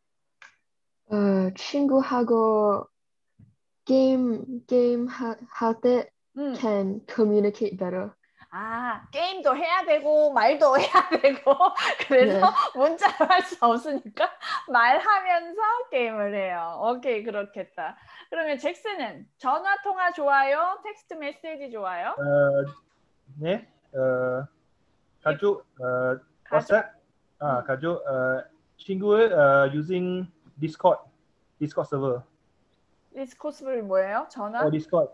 친구하고 게임 할 때 can communicate better. 게임도 해야 되고 말도 해야 되고 그래서 문자로 할 수 없으니까 말하면서 게임을 해요. 오케이, 그렇겠다. 그러면 잭슨은 전화 통화 좋아요? 텍스트 메시지 좋아요? 네. 가족 WhatsApp. 가족 친구 using Discord server. 디스코스블 뭐예요? 전화? Discord.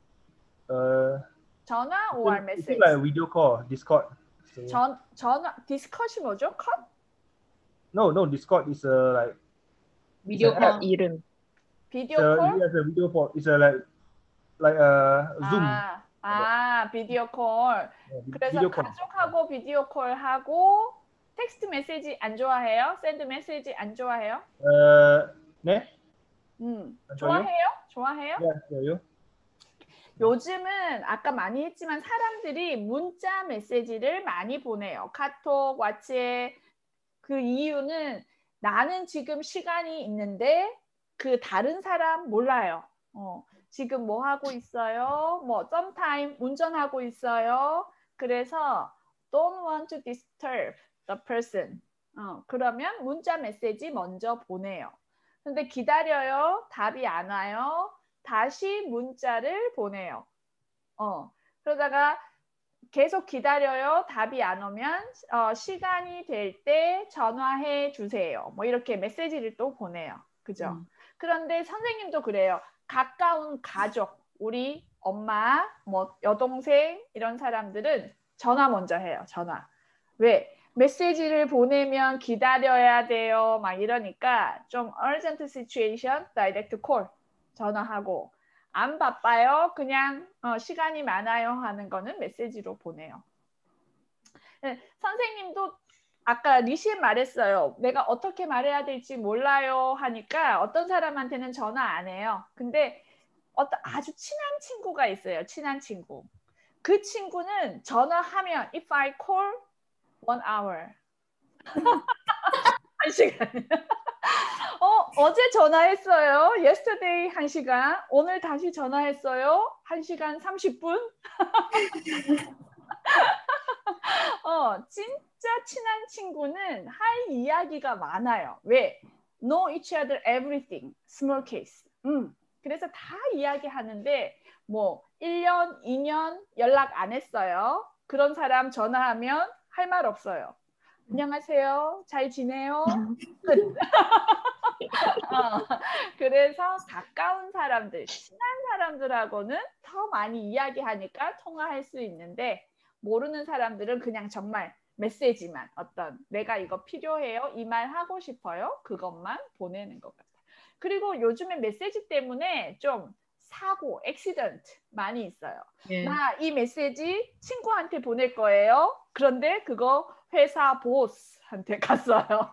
전화 or message? It's like video call. Discord. 전화 디스컷이 뭐죠? 컷? No. Discord is like video call. 이름. 비디오 콜? Yes, a video call. It's like Zoom. 비디오 콜. 그래서 가족하고 비디오 콜 하고 텍스트 메시지 안 좋아해요? 샌드 메시지 안 좋아해요? 네. 좋아해요? 좋아해요? 네. 요즘은 아까 많이 했지만 사람들이 문자 메시지를 많이 보내요. 카톡, 왓츠앱. 그 이유는 나는 지금 시간이 있는데 그 다른 사람 몰라요. 지금 뭐 하고 있어요? 뭐 sometime 운전하고 있어요. 그래서 don't want to disturb the person. 그러면 문자 메시지 먼저 보내요. 근데 기다려요. 답이 안 와요. 다시 문자를 보내요. 그러다가 계속 기다려요. 답이 안 오면 시간이 될 때 전화해 주세요. 뭐 이렇게 메시지를 또 보내요. 그죠? 그런데 선생님도 그래요. 가까운 가족, 우리 엄마, 뭐 여동생 이런 사람들은 전화 먼저 해요. 전화. 왜? 메시지를 보내면 기다려야 돼요. 막 이러니까 좀 urgent situation, direct call 전화하고 안 바빠요. 그냥 시간이 많아요 하는 거는 메시지로 보내요. 네, 선생님도 아까 리시엔 말했어요. 내가 어떻게 말해야 될지 몰라요 하니까 어떤 사람한테는 전화 안 해요. 근데 어떤 아주 친한 친구가 있어요. 친한 친구. 그 친구는 전화하면 if I call 1 hour 1시간. 어제 전화했어요. yesterday 1시간. 오늘 다시 전화했어요. 1시간 30분. 진짜 친한 친구는 할 이야기가 많아요. 왜? Know each other everything. Small case. 그래서 다 이야기하는데 뭐 1년, 2년 연락 안 했어요. 그런 사람 전화하면 할 말 없어요. 안녕하세요. 잘 지내요? 끝. 그래서 가까운 사람들, 친한 사람들하고는 더 많이 이야기하니까 통화할 수 있는데 모르는 사람들은 그냥 정말 메시지만 어떤 내가 이거 필요해요. 이 말 하고 싶어요. 그것만 보내는 것 같아요. 그리고 요즘에 메시지 때문에 좀 사고, 액시던트 많이 있어요. 나 이 메시지 친구한테 보낼 거예요. 그런데 그거 회사 보스한테 갔어요.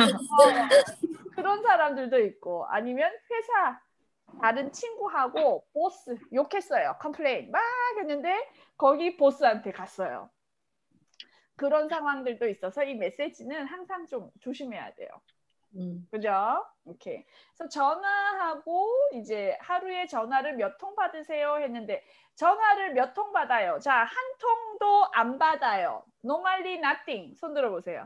그런 사람들도 있고 아니면 회사 다른 친구하고 보스 욕했어요. 컴플레인 막 했는데 거기 보스한테 갔어요. 그런 상황들도 있어서 이 메시지는 항상 좀 조심해야 돼요. 그죠? 오케이. 그래서 전화하고 이제 하루에 전화를 몇 통 받으세요 했는데 전화를 몇 통 받아요? 자, 한 통도 안 받아요. Normally nothing. 손 들어보세요.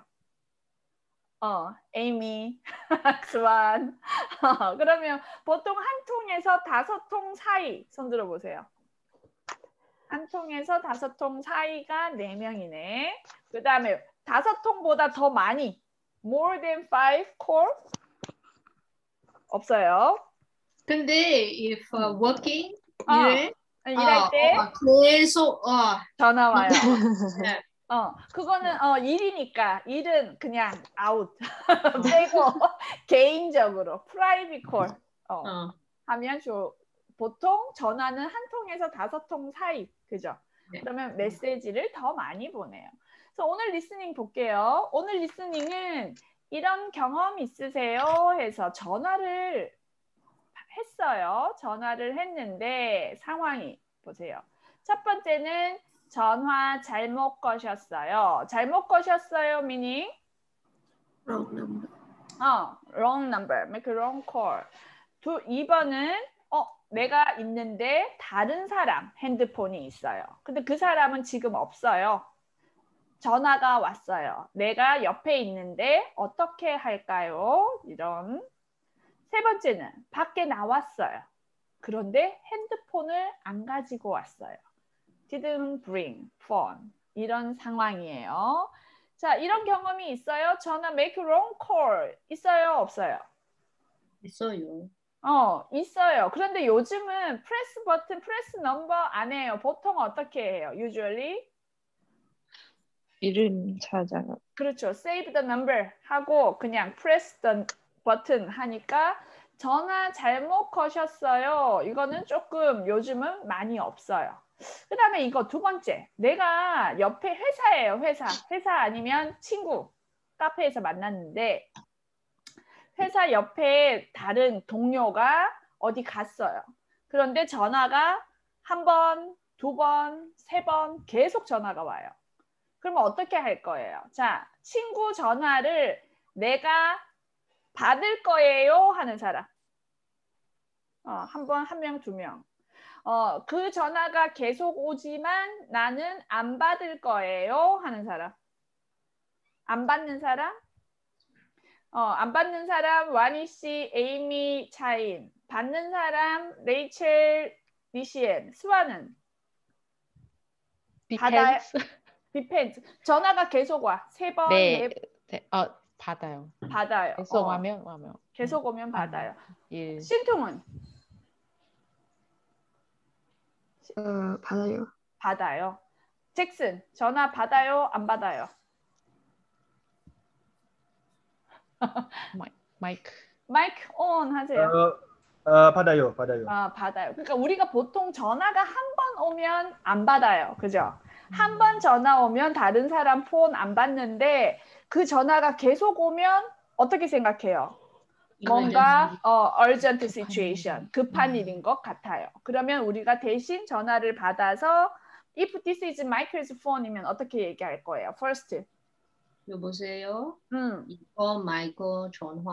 에이미, 스완. 그러면 보통 한 통에서 5통 사이 손 들어보세요. 한 통에서 5통 사이가 4명이네. 그 다음에 5통보다 더 많이 more than 5 call 없어요. 근데 if working 일할 때 계속 전화 와요. 네. 그거는 일이니까 일은 그냥 아웃 빼고 개인적으로 프라이빗 콜 하면 보통 전화는 한 통에서 5통 사이 그죠? 네. 그러면 메시지를 더 많이 보내요. 그래서 오늘 리스닝 볼게요. 오늘 리스닝은 이런 경험 있으세요? 해서 전화를 했어요. 전화를 했는데 상황이 보세요. 첫 번째는 전화 잘못 거셨어요. 잘못 거셨어요, meaning? Wrong number. wrong number. Make a wrong call. 2번은 내가 있는데 다른 사람 핸드폰이 있어요. 근데 그 사람은 지금 없어요. 전화가 왔어요. 내가 옆에 있는데 어떻게 할까요? 이런. 세 번째는 밖에 나왔어요. 그런데 핸드폰을 안 가지고 왔어요. Didn't bring phone. 이런 상황이에요. 자, 이런 경험이 있어요? 전화 make wrong call 있어요? 없어요? 있어요. 있어요. 그런데 요즘은 press button, press number 안 해요. 보통 어떻게 해요? Usually? 이름 찾아요. 그렇죠. Save the number 하고 그냥 press the button 하니까 전화 잘못 거셨어요. 이거는 조금 요즘은 많이 없어요. 그 다음에 이거 두 번째. 내가 옆에 회사예요. 회사 아니면 친구. 카페에서 만났는데 회사 옆에 다른 동료가 어디 갔어요. 그런데 전화가 1번, 2번, 3번 계속 전화가 와요. 그러면 어떻게 할 거예요? 자, 친구 전화를 내가 받을 거예요 하는 사람. 한 번, 1명, 2명. 그 전화가 계속 오지만 나는 안 받을 거예요 하는 사람. 안 받는 사람? 안 받는 사람 와니 씨, 에이미, 차인. 받는 사람 레이첼, 리시엔, 스완은? 받아요? Depends. 전화가 계속 와. 3번, 네. 받아요. 받아요. 계속 오면. 계속 오면 받아요. 예. 신통은? 받아요. 받아요. 잭슨, 전화 받아요? 안 받아요? 마이크. 마이크 온 하세요. 받아요. 받아요. 그러니까 우리가 보통 전화가 한 번 오면 안 받아요. 그죠? 한 번 전화 오면 다른 사람 폰 안 받는데 그 전화가 계속 오면 어떻게 생각해요? 뭔가 urgent situation, 급한 일인 것 같아요. 그러면 우리가 대신 전화를 받아서 if this is Michael's phone이면 어떻게 얘기할 거예요? First. 여보세요? 이거 마이클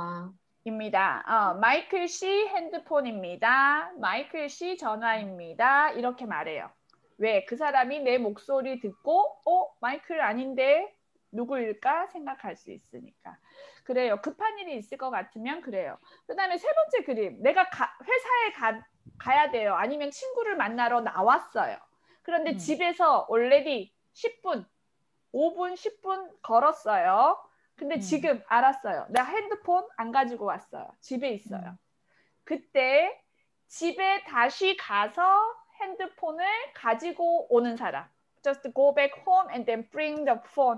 전화입니다. 마이클 씨 핸드폰입니다. 마이클 씨 전화입니다. 이렇게 말해요. 왜? 그 사람이 내 목소리 듣고 마이클 아닌데 누구일까 생각할 수 있으니까. 그래요. 급한 일이 있을 것 같으면 그래요. 그 다음에 세 번째 그림. 내가 회사에 가야 돼요. 아니면 친구를 만나러 나왔어요. 그런데 집에서 already 10분, 5분, 10분 걸었어요. 근데 지금 알았어요. 내가 핸드폰 안 가지고 왔어요. 집에 있어요. 그때 집에 다시 가서 핸드폰을 가지고 오는 사람. Just go back home and then bring the phone.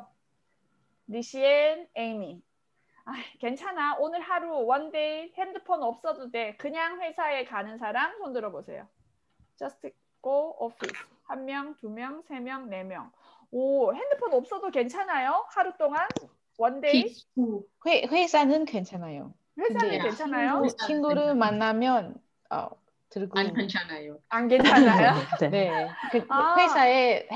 리시앤, 에이미. 괜찮아. 오늘 하루 one day 핸드폰 없어도 돼. 그냥 회사에 가는 사람 손 들어보세요. Just go office. 1명, 2명, 3명, 4명. 오, 핸드폰 없어도 괜찮아요? 하루 동안? one day? 회사는 괜찮아요. 회사는 괜찮아요? 친구를 만나면 들고 안 괜찮아요. 안 괜찮아요? 네. 회사에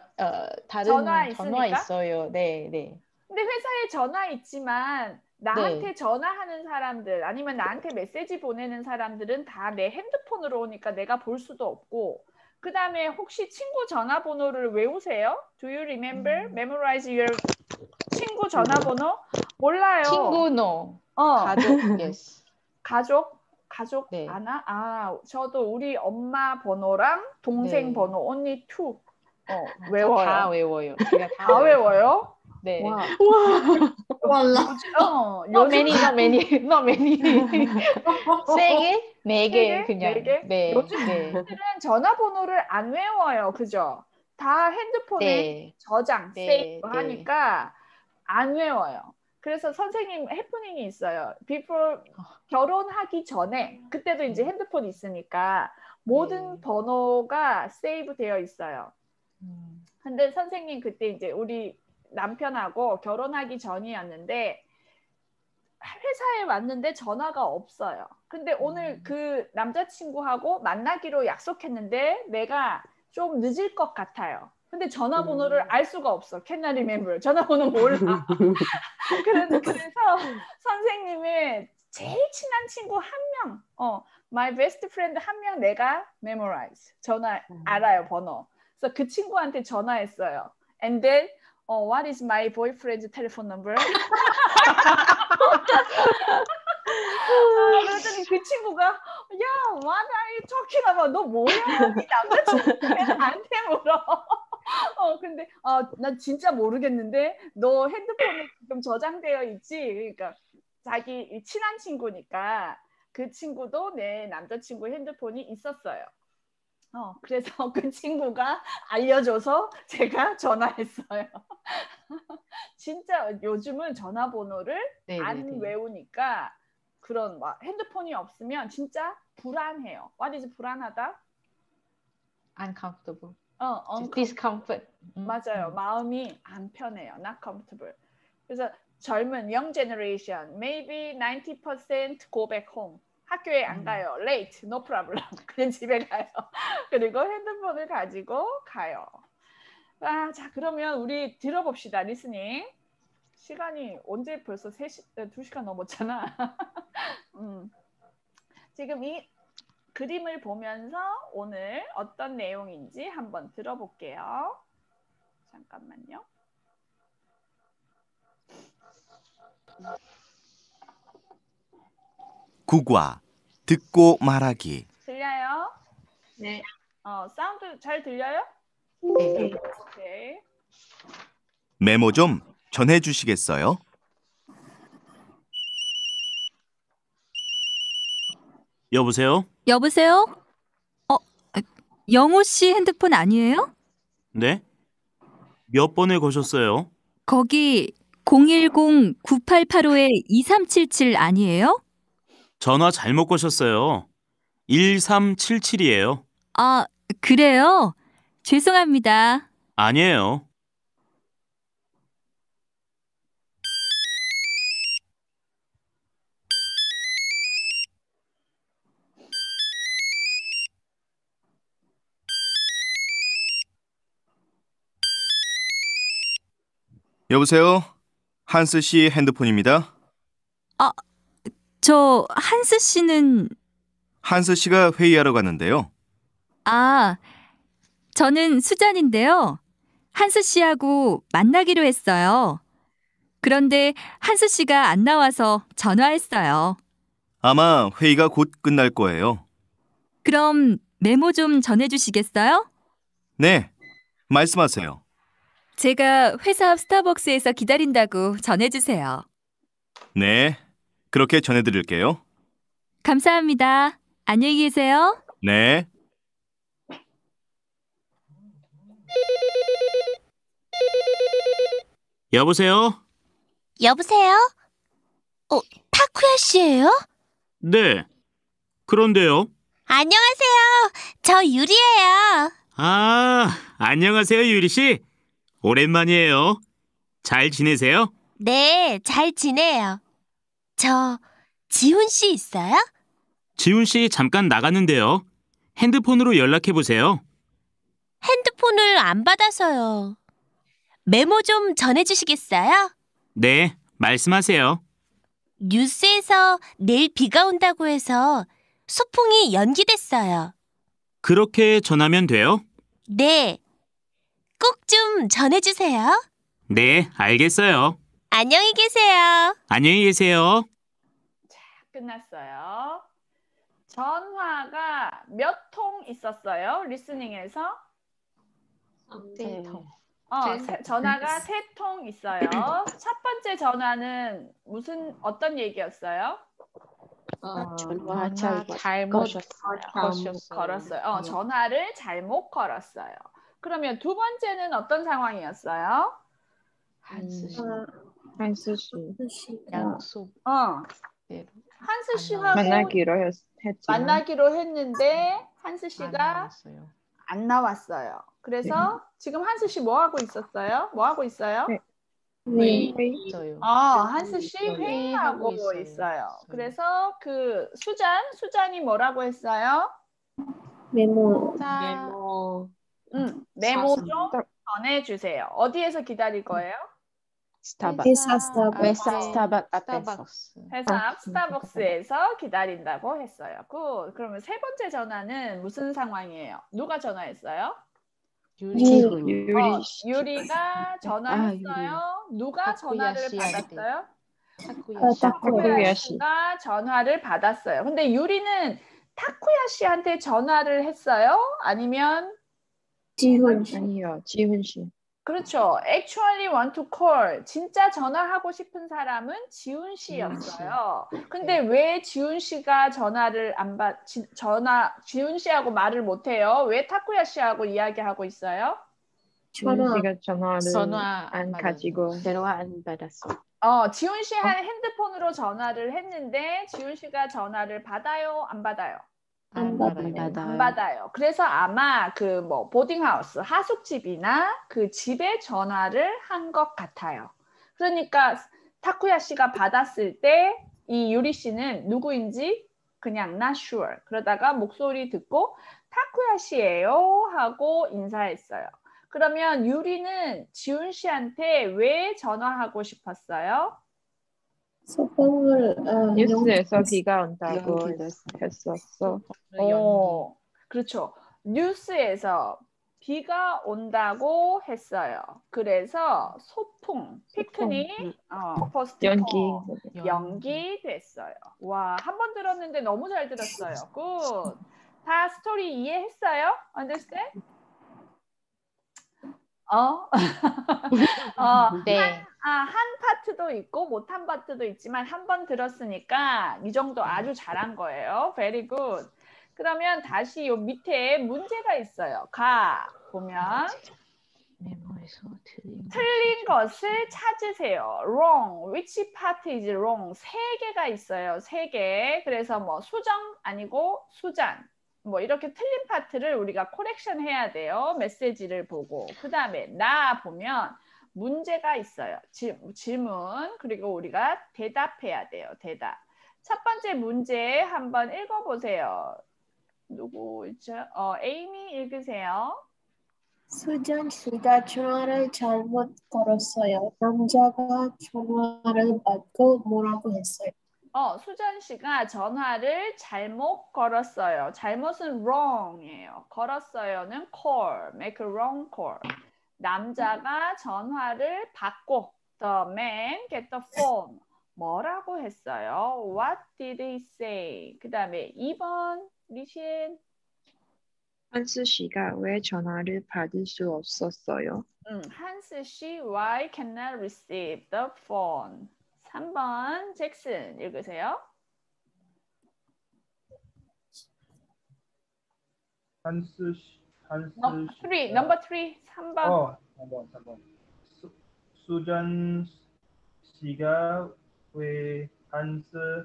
다른 전화 있으니까? 있어요. 네. 근데 회사에 전화 있지만 나한테 전화하는 사람들 아니면 나한테 메시지 보내는 사람들은 다 내 핸드폰으로 오니까 내가 볼 수도 없고 그 다음에 혹시 친구 전화번호를 외우세요? Do you remember? Memorize your 친구 전화번호? 몰라요. 친구 no. 가족 yes. 가족 네. 아나? 저도 우리 엄마 번호랑 동생 번호 only two 외워요. 다 외워요. 제가 다 외워요? 네. 와. Not many. 네 개 그냥. 네. 요즘은 전화번호를 안 외워요. 그죠? 다 핸드폰에 저장, 세이브 하니까 안 외워요. 그래서 선생님 해프닝이 있어요. Before 결혼하기 전에 그때도 이제 핸드폰이 있으니까 모든 번호가 세이브 되어 있어요. 근데 선생님 그때 이제 우리 남편하고 결혼하기 전이었는데 회사에 왔는데 전화가 없어요. 근데 오늘 그 남자친구하고 만나기로 약속했는데 내가 좀 늦을 것 같아요. 근데 전화번호를 알 수가 없어. Cannot remember. 전화번호 몰라. 그래서 선생님의 제일 친한 친구 한 명, my best friend 한 명 내가 memorize. 알아요, 번호. 그래서 그 친구한테 전화했어요. And then, what is my boyfriend's telephone number? 그랬더니 그 친구가 what are you talking about? 너 뭐야? 네 남자친구가 나한테 물어. 근데 난 진짜 모르겠는데 너 핸드폰에 지금 저장되어 있지? 그러니까 자기 친한 친구니까 그 친구도 내 남자친구 핸드폰이 있었어요. 그래서 그 친구가 알려줘서 제가 전화했어요. 진짜 요즘은 전화번호를 안 외우니까 그런 핸드폰이 없으면 진짜 불안해요. What is 불안하다? Uncomfortable. discomfort. 맞아요. 마음이 안 편해요. Not comfortable. 그래서 젊은 young generation, maybe 90% go back home. 학교에 안 가요. Late, no problem. 그냥 집에 가요. 그리고 핸드폰을 가지고 가요. 자, 그러면 우리 들어봅시다. 리스닝. 시간이 언제 벌써 2시간 넘었잖아. 지금 이 그림을 보면서 오늘 어떤 내용인지 한번 들어볼게요. 잠깐만요. 국화, 듣고 말하기. 들려요? 네. 사운드 잘 들려요? 네. 오케이. 메모 좀 전해주시겠어요? 여보세요? 여보세요? 영호 씨 핸드폰 아니에요? 네? 몇 번에 거셨어요? 거기 010-9885-2377 아니에요? 전화 잘못 거셨어요. 1377이에요. 아, 그래요? 죄송합니다. 아니에요. 여보세요? 한스 씨 핸드폰입니다. 아, 저 한스 씨는... 한스 씨가 회의하러 갔는데요. 아, 저는 수잔인데요. 한스 씨하고 만나기로 했어요. 그런데 한스 씨가 안 나와서 전화했어요. 아마 회의가 곧 끝날 거예요. 그럼 메모 좀 전해주시겠어요? 네, 말씀하세요. 제가 회사 앞 스타벅스에서 기다린다고 전해주세요. 네, 그렇게 전해드릴게요. 감사합니다. 안녕히 계세요. 네. 여보세요? 여보세요? 타쿠야 씨예요? 네. 그런데요? 안녕하세요. 저 유리예요. 아, 안녕하세요, 유리 씨. 오랜만이에요. 잘 지내세요? 네, 잘 지내요. 저 지훈 씨 있어요? 지훈 씨 잠깐 나갔는데요. 핸드폰으로 연락해 보세요. 핸드폰을 안 받아서요. 메모 좀 전해주시겠어요? 네, 말씀하세요. 뉴스에서 내일 비가 온다고 해서 소풍이 연기됐어요. 그렇게 전하면 돼요? 네. 꼭 좀 전해주세요. 네, 알겠어요. 안녕히 계세요. 안녕히 계세요. 끝났어요. 전화가 몇 통 있었어요? 리스닝에서? 세 통. 전화가 3통 있어요. 첫 번째 전화는 어떤 얘기였어요? 전화 잘못 걸었어요. 전화를 잘못 걸었어요. 그러면 두 번째는 어떤 상황이었어요? 한스 씨 약속. 한스 씨하고 만나기로 했는데 한스 씨가 안 나왔어요. 그래서 지금 한스 씨 뭐 하고 있었어요? 뭐 하고 있어요? 회의. 한스 씨 회의하고 있어요. 그래서 그 수잔이 뭐라고 했어요? 메모. 메모 좀 전해주세요. 어디에서 기다릴 거예요? 회사 앞 스타벅스에서 기다린다고 했어요. 그러면 세 번째 전화는 무슨 상황이에요? 누가 전화했어요? 유리가 전화했어요. 누가 전화를 받았어요? 타쿠야 씨가 전화를 받았어요. 근데 유리는 타쿠야 씨한테 전화를 했어요? 아니면 지훈 씨. 그렇죠. Actually want to call. 진짜 전화하고 싶은 사람은 지훈 씨였어요. 근데 왜 지훈 씨가 지훈 씨하고 말을 못 해요? 왜 타쿠야 씨하고 이야기하고 있어요? 지훈 씨가 전화 안 받았어. 지훈 씨 핸드폰으로 전화를 했는데 지훈 씨가 전화를 받아요? 안 받아요? 안 받아요. 그래서 아마 보딩하우스, 하숙집이나 그 집에 전화를 한 것 같아요. 그러니까 타쿠야 씨가 받았을 때 이 유리 씨는 누구인지 그냥 not sure. 그러다가 목소리 듣고 타쿠야 씨예요 하고 인사했어요. 그러면 유리는 지훈 씨한테 왜 전화하고 싶었어요? 뉴스에서 비가 온다고 했었어. 그렇죠. 뉴스에서 비가 온다고 했어요. 그래서 소풍, 피크닉, 연기됐어요. 와, 한 번 들었는데 너무 잘 들었어요. 굿. 다 스토리 이해했어요? Understand? 네. 한 파트도 있고 못한 파트도 있지만 한 번 들었으니까 이 정도 아주 잘한 거예요. Very good. 그러면 다시 요 밑에 문제가 있어요. 보면 틀린 것을 찾으세요. wrong. Which part is wrong? 세 개가 있어요. 세 개. 그래서 뭐 수정 아니고 수잔. 뭐 이렇게 틀린 파트를 우리가 코렉션 해야 돼요. 메시지를 보고. 그 다음에 나 보면 문제가 있어요. 질문. 그리고 우리가 대답해야 돼요. 대답. 첫 번째 문제 한번 읽어보세요. 누구 있죠? 에이미 읽으세요. 수잔 씨가 전화를 잘못 걸었어요. 남자가 전화를 받고 뭐라고 했어요? 수잔 씨가 전화를 잘못 걸었어요. 잘못은 wrong이에요. 걸었어요는 call, make a wrong call. 남자가 전화를 받고 the man get the phone. 뭐라고 했어요? What did he say? 그 다음에 2번 리신. 한스 씨가 왜 전화를 받을 수 없었어요? 한스 씨 why cannot receive the phone? 3번 잭슨 읽으세요. 한스 number 3번. 3번. 수잔 씨가 왜 한스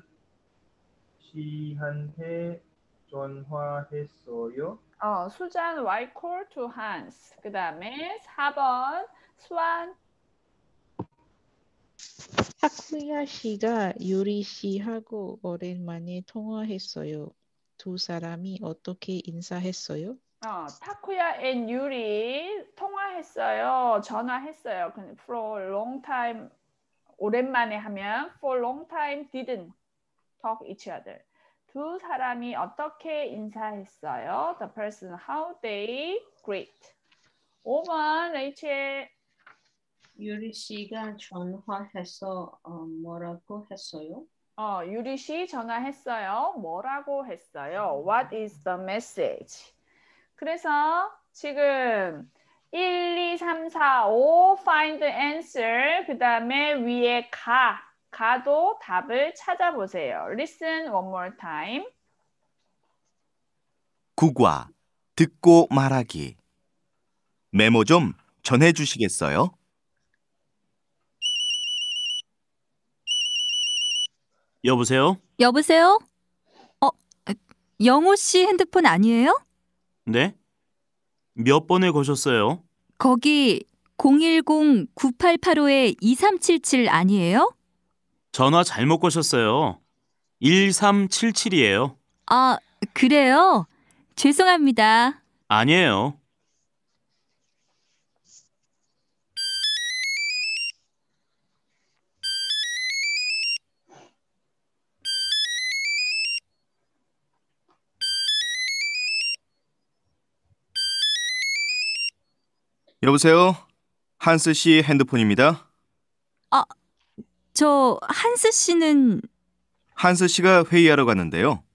씨한테 전화했어요? 수잔 why call to Hans. 그 다음에 4번 수완. 타쿠야 씨가 유리 씨하고 오랜만에 통화했어요. 두 사람이 어떻게 인사했어요? 타쿠야 and 유리 통화했어요. 전화했어요. For a long time 오랜만에 하면 for a long time didn't talk each other. 두 사람이 어떻게 인사했어요? The person how they greet. 5번 레이첼. 유리 씨가 전화해서 뭐라고 했어요? 유리 씨 전화했어요. 뭐라고 했어요? What is the message? 그래서 지금 1, 2, 3, 4, 5 find the answer. 그 다음에 위에 가도 답을 찾아보세요. Listen one more time. 국화, 듣고 말하기. 메모 좀 전해주시겠어요? 여보세요? 여보세요? 영호 씨 핸드폰 아니에요? 네? 몇 번에 거셨어요? 거기 010-9885-2377 아니에요? 전화 잘못 거셨어요. 1377이에요. 아, 그래요? 죄송합니다. 아니에요. 여보세요? 한스 씨 핸드폰입니다. 저 한스 씨는... 한스 씨가 회의하러 갔는데요.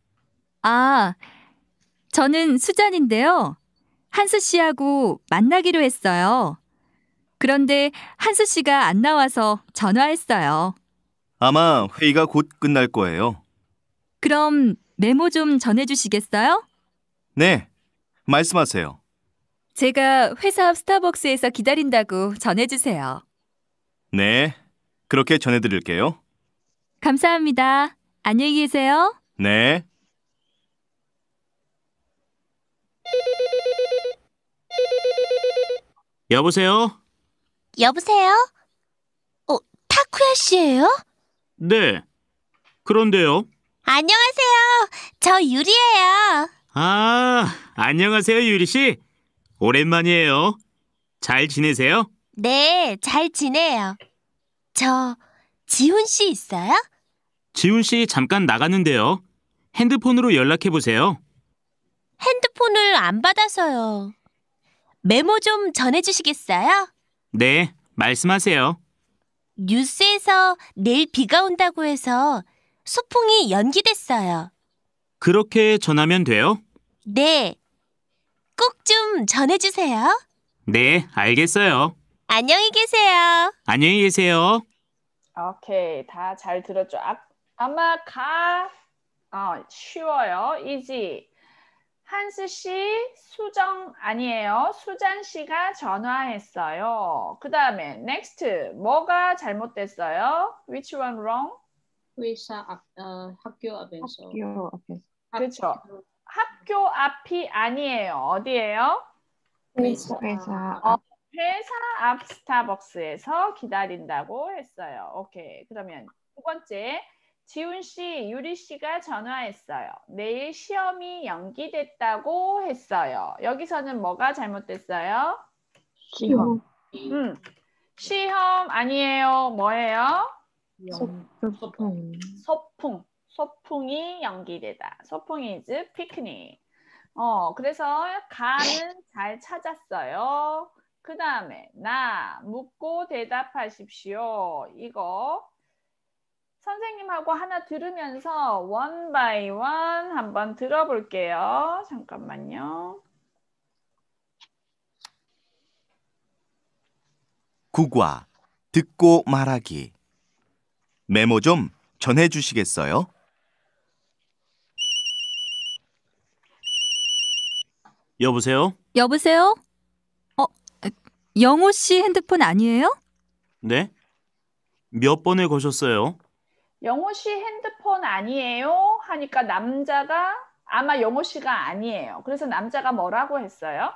저는 수잔인데요. 한스 씨하고 만나기로 했어요. 그런데 한스 씨가 안 나와서 전화했어요. 아마 회의가 곧 끝날 거예요. 그럼 메모 좀 전해주시겠어요? 네, 말씀하세요. 제가 회사 앞 스타벅스에서 기다린다고 전해주세요. 네, 그렇게 전해드릴게요. 감사합니다. 안녕히 계세요. 네. 여보세요? 여보세요? 타쿠야 씨예요? 네. 그런데요? 안녕하세요. 저 유리예요. 안녕하세요, 유리 씨. 오랜만이에요. 잘 지내세요? 네, 잘 지내요. 저 지훈 씨 있어요? 지훈 씨 잠깐 나갔는데요. 핸드폰으로 연락해 보세요. 핸드폰을 안 받아서요. 메모 좀 전해주시겠어요? 네, 말씀하세요. 뉴스에서 내일 비가 온다고 해서 소풍이 연기됐어요. 그렇게 전하면 돼요? 네. 꼭 좀 전해주세요. 네, 알겠어요. 안녕히 계세요. 안녕히 계세요. 오케이, 다 잘 들었죠? 아마 쉬워요. easy. 한스 씨, 수정 아니에요. 수잔 씨가 전화했어요. 그 다음에 next 뭐가 잘못됐어요? Which one wrong? 학교 앞에서. 학교 앞에서. 그렇죠. 학교 앞이 아니에요. 어디예요? 회사. 회사 앞 스타벅스에서 기다린다고 했어요. 오케이. 그러면 두 번째. 지훈 씨, 유리 씨가 전화했어요. 내일 시험이 연기됐다고 했어요. 여기서는 뭐가 잘못됐어요? 시험. 시험 아니에요. 뭐예요? 소풍. 소풍이 연기되다. 소풍 is picnic. 그래서 가는 잘 찾았어요. 그 다음에 나 묻고 대답하십시오. 이거 선생님하고 하나 들으면서 one by one 한번 들어볼게요. 잠깐만요. 국화, 듣고 말하기. 메모 좀 전해주시겠어요? 여보세요? 여보세요? 영호 씨 핸드폰 아니에요? 네? 몇 번에 거셨어요? 영호 씨 핸드폰 아니에요? 하니까 남자가 아마 영호 씨가 아니에요. 그래서 남자가 뭐라고 했어요?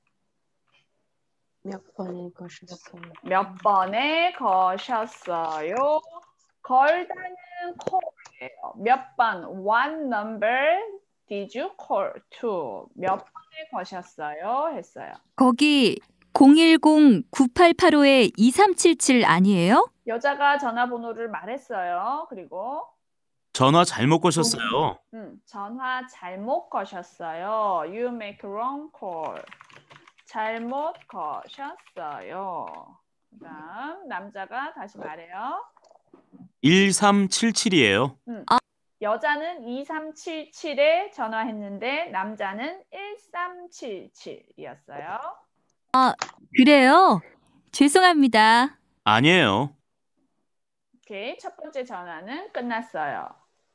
몇 번에 거셨어요? 몇 번에 거셨어요? 걸다는 call이에요. 몇 번? What number did you call to? 몇 번에 거셨어요? 했어요. 거기 010-9885-2377 아니에요? 여자가 전화번호를 말했어요. 그리고 전화 잘못 거셨어요. 전화 잘못 거셨어요. You make wrong call. 잘못 거셨어요. 그다음 남자가 다시 말해요. 1377이에요. 여자는 2377에 전화했는데 남자는 1377이었어요. 그래요? 죄송합니다. 아니에요. 오케이, 첫 번째 전화는 끝났어요.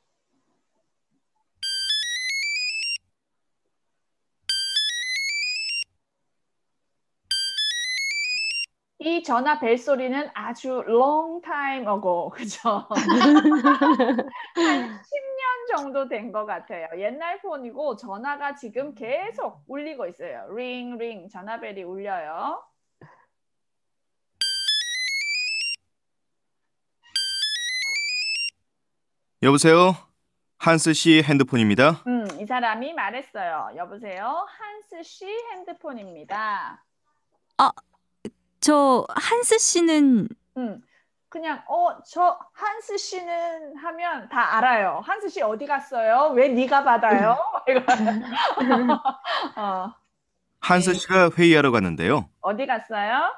이 전화 벨소리는 아주 long time ago, 그죠? 한 10년 정도 된 것 같아요. 옛날 폰이고 전화가 지금 계속 울리고 있어요. ring, ring, 전화벨이 울려요. 여보세요? 한스 씨 핸드폰입니다. 이 사람이 말했어요. 여보세요? 한스 씨 핸드폰입니다. 저 한스 씨는 그냥 저 한스 씨는 하면 다 알아요. 한스 씨 어디 갔어요? 왜 네가 받아요? 한스 씨가 회의하러 갔는데요. 어디 갔어요?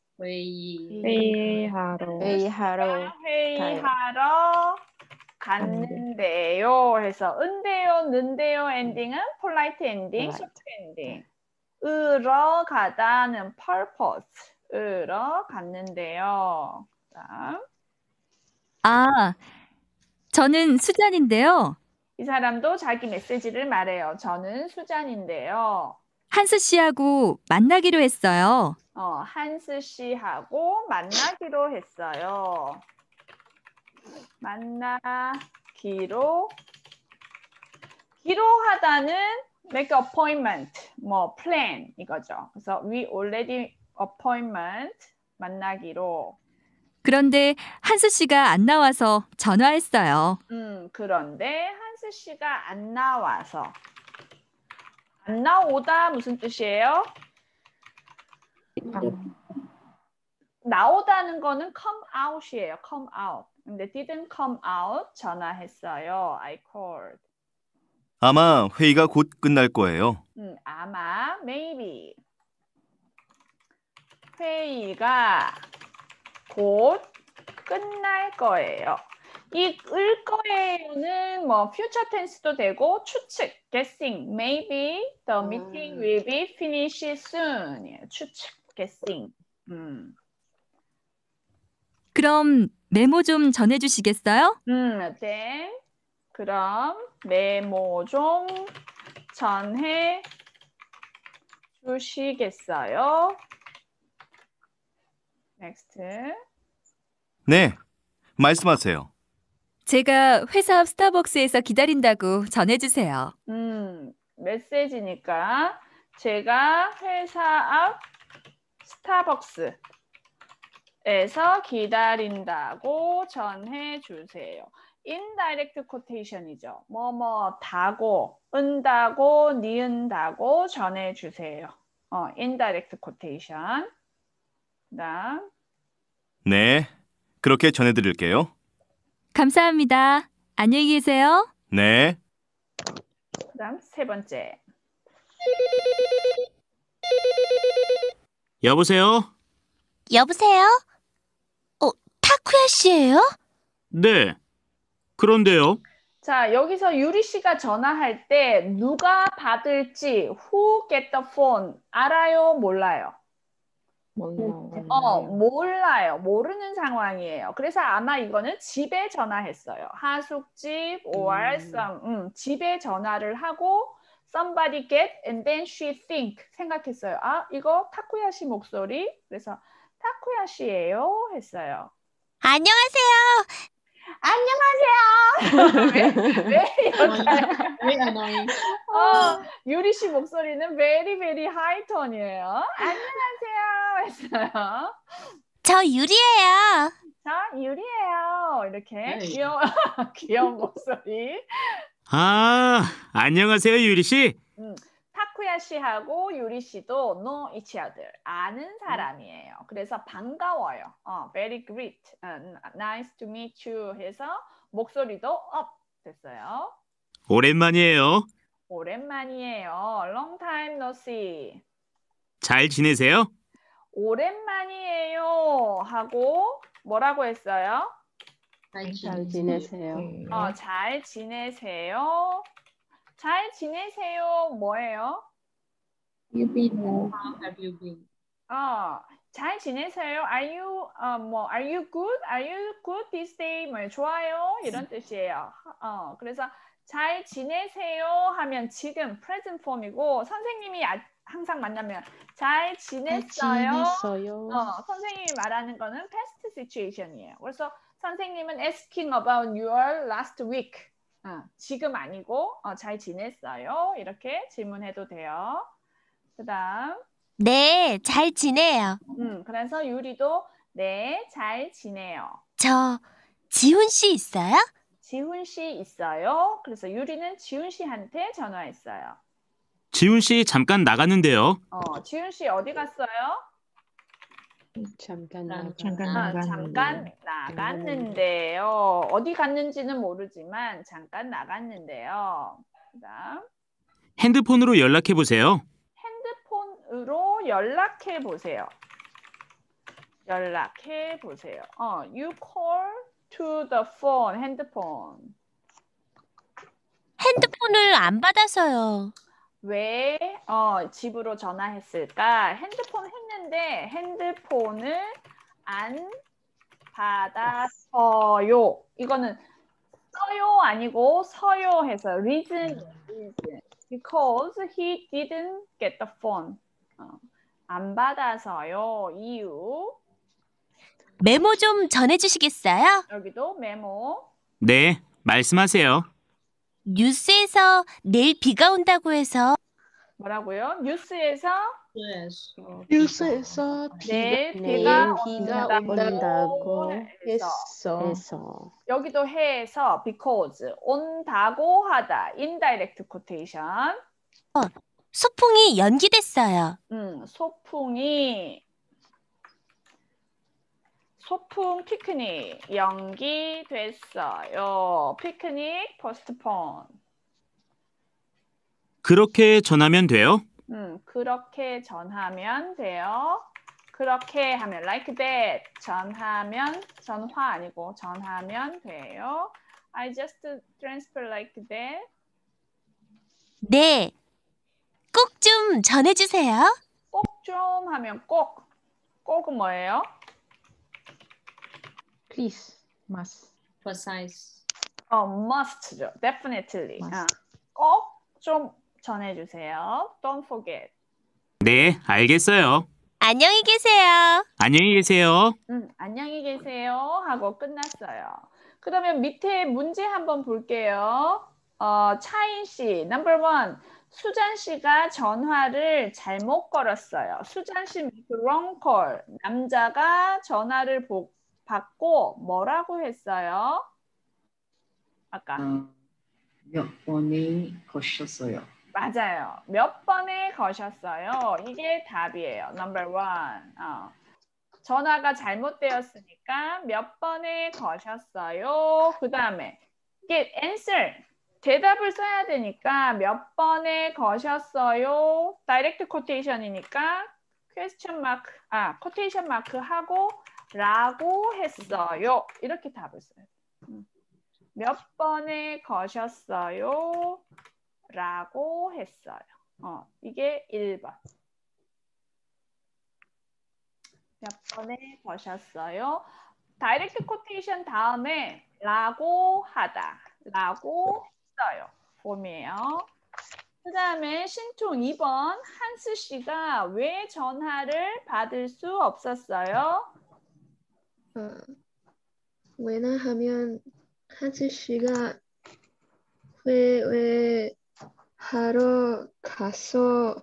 회의하러 갔는데요. 해서 은데요, 는데요 엔딩은 폴라이트 엔딩, 소프트 엔딩. 으러 가다는 purpose. 으러 갔는데요. 그다음. 저는 수잔인데요. 이 사람도 자기 메시지를 말해요. 저는 수잔인데요. 한스 씨하고 만나기로 했어요. 한스 씨하고 만나기로 했어요. 기로하다는 make appointment, plan 이거죠. 그래서 we already appointment, 만나기로. 그런데 한스 씨가 안 나와서 전화했어요. 그런데 한스 씨가 안 나와서. 안 나오다 무슨 뜻이에요? 나오다는 거는 come out이에요. come out. 근데 didn't come out 전화했어요. I called. 아마 회의가 곧 끝날 거예요. 아마 maybe 회의가 곧 끝날 거예요. 이 을 거예요는 future tense도 되고 추측, guessing, maybe the meeting will be finished soon. 추측, guessing. 그럼 메모 좀 전해주시겠어요? 네. 그럼 메모 좀 전해 주시겠어요? Next. 네, 말씀하세요. 제가 회사 앞 스타벅스에서 기다린다고 전해주세요. 메시지니까 제가 회사 앞 스타벅스에서 기다린다고 전해 주세요. indirect quotation이죠. 다고, 은다고, 니은다고 전해 주세요. indirect quotation. 그다음. 네, 그렇게 전해드릴게요. 감사합니다. 안녕히 계세요. 네. 그다음 세 번째. 여보세요? 여보세요? 타쿠야 씨예요? 네. 그런데요? 자, 여기서 유리 씨가 전화할 때 누가 받을지 who get the phone 알아요? 몰라요? 몰라요. 모르는 상황이에요. 그래서 아마 이거는 집에 전화했어요. 하숙집 or 집에 전화를 하고 somebody get and then she think 생각했어요. 아, 이거 타쿠야 씨 목소리. 그래서 타쿠야 씨예요 했어요. 안녕하세요. 안녕하세요. 왜 annoying. 유리 씨 목소리는 very very high 톤이에요. 안녕하세요 했어요. 저 유리예요. 저 유리예요. 이렇게 귀여운 목소리. 아, 안녕하세요, 유리 씨. 타쿠야 씨하고 유리 씨도 know each other. 아는 사람이에요. 그래서 반가워요. very great. nice to meet you 해서 목소리도 up 됐어요. 오랜만이에요. 오랜만이에요. long time no see. 잘 지내세요? 오랜만이에요 하고 뭐라고 했어요? 잘 지내세요. 잘 지내세요. 잘 지내세요 뭐예요? How have you been? 잘 지내세요. Are you good? Are you good this day? 뭐 좋아요? 이런 뜻이에요. 그래서 잘 지내세요 하면 지금 present form이고 선생님이 항상 만나면 잘 지냈어요. 선생님이 말하는 거는 past situation이에요. 그래서 선생님은 asking about your last week. 지금 아니고 잘 지냈어요. 이렇게 질문해도 돼요. 그다음 네, 잘 지내요. 그래서 유리도 네, 잘 지내요. 저 지훈 씨 있어요? 지훈 씨 있어요. 그래서 유리는 지훈 씨한테 전화했어요. 지훈 씨 잠깐 나갔는데요. 지훈 씨 어디 갔어요? 잠깐 나갔는데요. 어디 갔는지는 모르지만 잠깐 나갔는데요. 그다음 핸드폰으로 연락해 보세요. 핸드폰으로 연락해 보세요. 연락해 보세요. You call to the phone. 핸드폰을 안 받아서요. 왜 집으로 전화했을까? 핸드폰 했는데 핸드폰을 안 받아서요. 이거는 써요 아니고 서요 해서 reason. Because he didn't get the phone. 안 받아서요. 이유. 메모 좀 전해주시겠어요? 여기도 메모. 네, 말씀하세요. 뉴스에서 내일 비가 온다고 해서. 뭐라고요? 뉴스에서 내일 비가 온다고 했어. 여기도 해서 because 온다고 하다 indirect quotation. 소풍이 연기됐어요. 소풍 피크닉 연기됐어요. 피크닉 postpone. 그렇게 전하면 돼요? 그렇게 전하면 돼요. 그렇게 하면 like that 전하면 전화 아니고 전하면 돼요. I just transfer like that. 네, 꼭 좀 전해주세요. 꼭 좀 하면 꼭은 뭐예요? Please, must. Precise. must죠. Definitely. 꼭 좀 전해주세요. Don't forget. 네, 알겠어요. 안녕히 계세요. 안녕히 계세요. 안녕히 계세요 하고 끝났어요. 그러면 밑에 문제 한번 볼게요. 차인 씨, number 1. 수잔 씨가 전화를 잘못 걸었어요. 수잔 씨 make wrong call. 남자가 전화를 받고 뭐라고 했어요? 아까. 몇 번에 거셨어요. 맞아요. 몇 번에 거셨어요. 이게 답이에요. number 1. 전화가 잘못되었으니까 몇 번에 거셨어요. 그 다음에 get answer. 대답을 써야 되니까 몇 번에 거셨어요. direct quotation이니까 question mark, quotation mark 하고 라고 했어요. 이렇게 답을 써요. 몇 번에 거셨어요. 라고 했어요. 이게 1번. 몇 번에 거셨어요? 다이렉트 코테이션 다음에 라고 하다. 라고 써요. 폼이에요. 그 다음에 신통 2번. 한스 씨가 왜 전화를 받을 수 없었어요? 왜냐하면 한스 씨가 회의하러 가서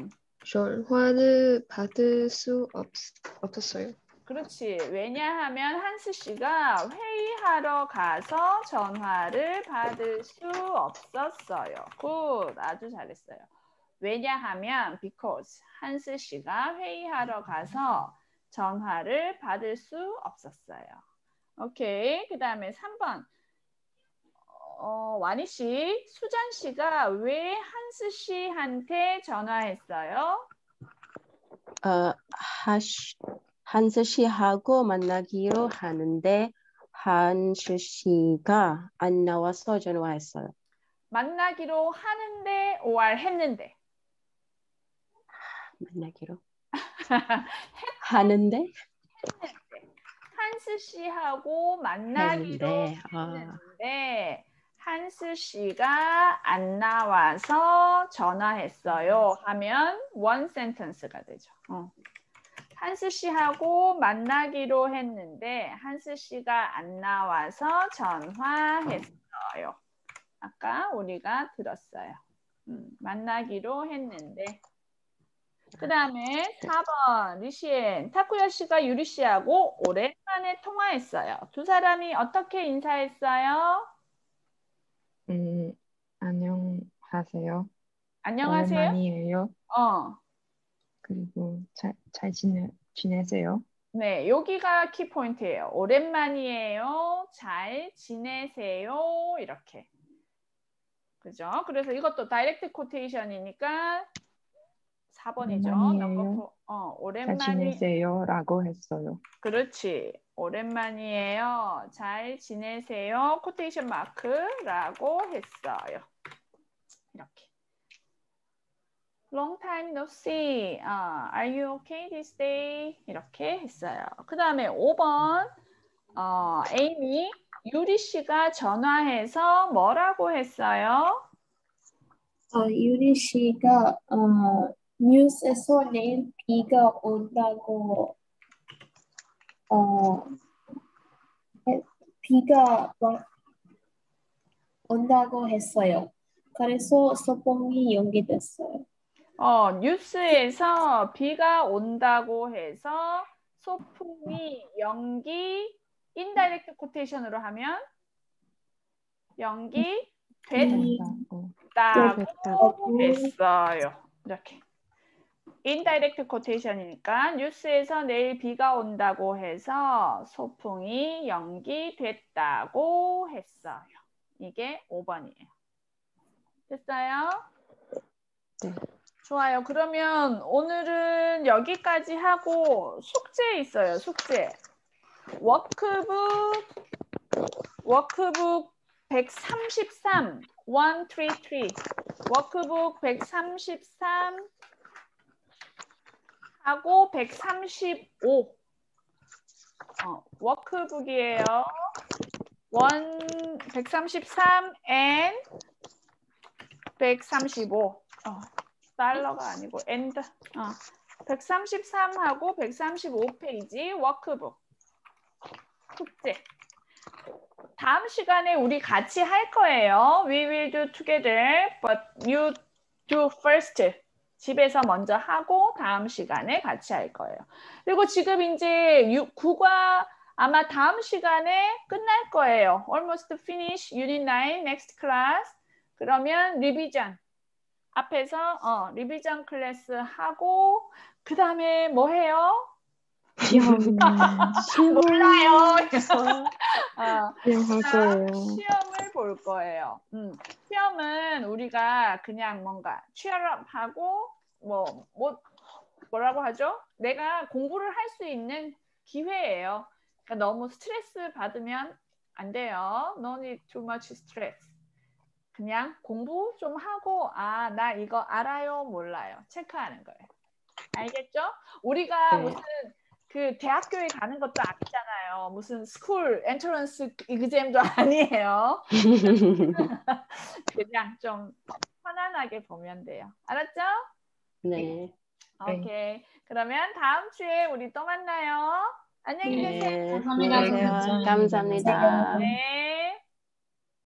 전화를 받을 수 없었어요. 그렇지. 왜냐하면 한스 씨가 회의하러 가서 전화를 받을 수 없었어요. 굿. 아주 잘했어요. 왜냐하면 because 한스 씨가 회의하러 가서 전화를 받을 수 없었어요. 오케이. 그 다음에 3번. 와니 씨, 수잔 씨가 왜 한스 씨한테 전화했어요? 한스 씨하고 만나기로 하는데 한스 씨가 안 나와서 전화했어요. 만나기로 하는데 or 했는데? 만나기로 하는데? 한스 씨하고 만나기로 했는데 한스 씨가 안 나와서 전화했어요 하면 one sentence가 되죠. 한스 씨하고 만나기로 했는데 한스 씨가 안 나와서 전화했어요. 아까 우리가 들었어요. 만나기로 했는데. 그 다음에 4번 리시엔. 타쿠야 씨가 유리 씨하고 오랜만에 통화했어요. 두 사람이 어떻게 인사했어요? 안녕하세요. 안녕하세요. 오랜만이에요. 그리고 잘 지내세요? 네, 여기가 키포인트예요. 오랜만이에요. 잘 지내세요. 이렇게. 그죠? 그래서 이것도 다이렉트 코테이션이니까 4번이죠. 잘 지내세요 라고 했어요. 그렇지. 오랜만이에요. 잘 지내세요. 코테이션 마크라고 했어요. 이렇게. Long time no see. Are you okay this day? 이렇게 했어요. 그 다음에 5번. 에이미, 유리 씨가 전화해서 뭐라고 했어요? 유리 씨가 뉴스에서 내일 비가 온다고 비가 온다고 했어요. 그래서 소풍이 연기됐어요. 뉴스에서 비가 온다고 해서 소풍이 연기 인다이렉트 코테이션으로 하면 연기 됐다고 했어요. 이렇게. 인다이렉트 코테이션이니까 뉴스에서 내일 비가 온다고 해서 소풍이 연기됐다고 했어요. 이게 5번이에요. 됐어요? 네. 좋아요. 그러면 오늘은 여기까지 하고 숙제 있어요. 숙제. 워크북 133, 133. 워크북 133 하고 135. 워크북이에요. 133 and 135. 달러가 아니고 and. 133하고 135페이지 워크북. 숙제. 다음 시간에 우리 같이 할 거예요. We will do together, but you do first. 집에서 먼저 하고 다음 시간에 같이 할 거예요. 그리고 지금 이제 9과 아마 다음 시간에 끝날 거예요. Almost finish Unit 9 next class. 그러면 리비전. 앞에서 리비전 클래스 하고 그 다음에 뭐 해요? 몰라요. 시험을 볼 거예요. 시험은 우리가 그냥 뭔가 취업하고 뭐라고 하죠? 내가 공부를 할 수 있는 기회예요. 그러니까 너무 스트레스 받으면 안 돼요. No need too much stress. 그냥 공부 좀 하고 나 이거 알아요, 몰라요. 체크하는 거예요. 알겠죠? 우리가 무슨 그 대학교에 가는 것도 아니잖아요. 무슨 스쿨 엔트런스 이그잼도 아니에요. 그냥 좀 편안하게 보면 돼요. 알았죠? 네. 오케이. 그러면 다음 주에 우리 또 만나요. 안녕히 계세요. 감사합니다. 네.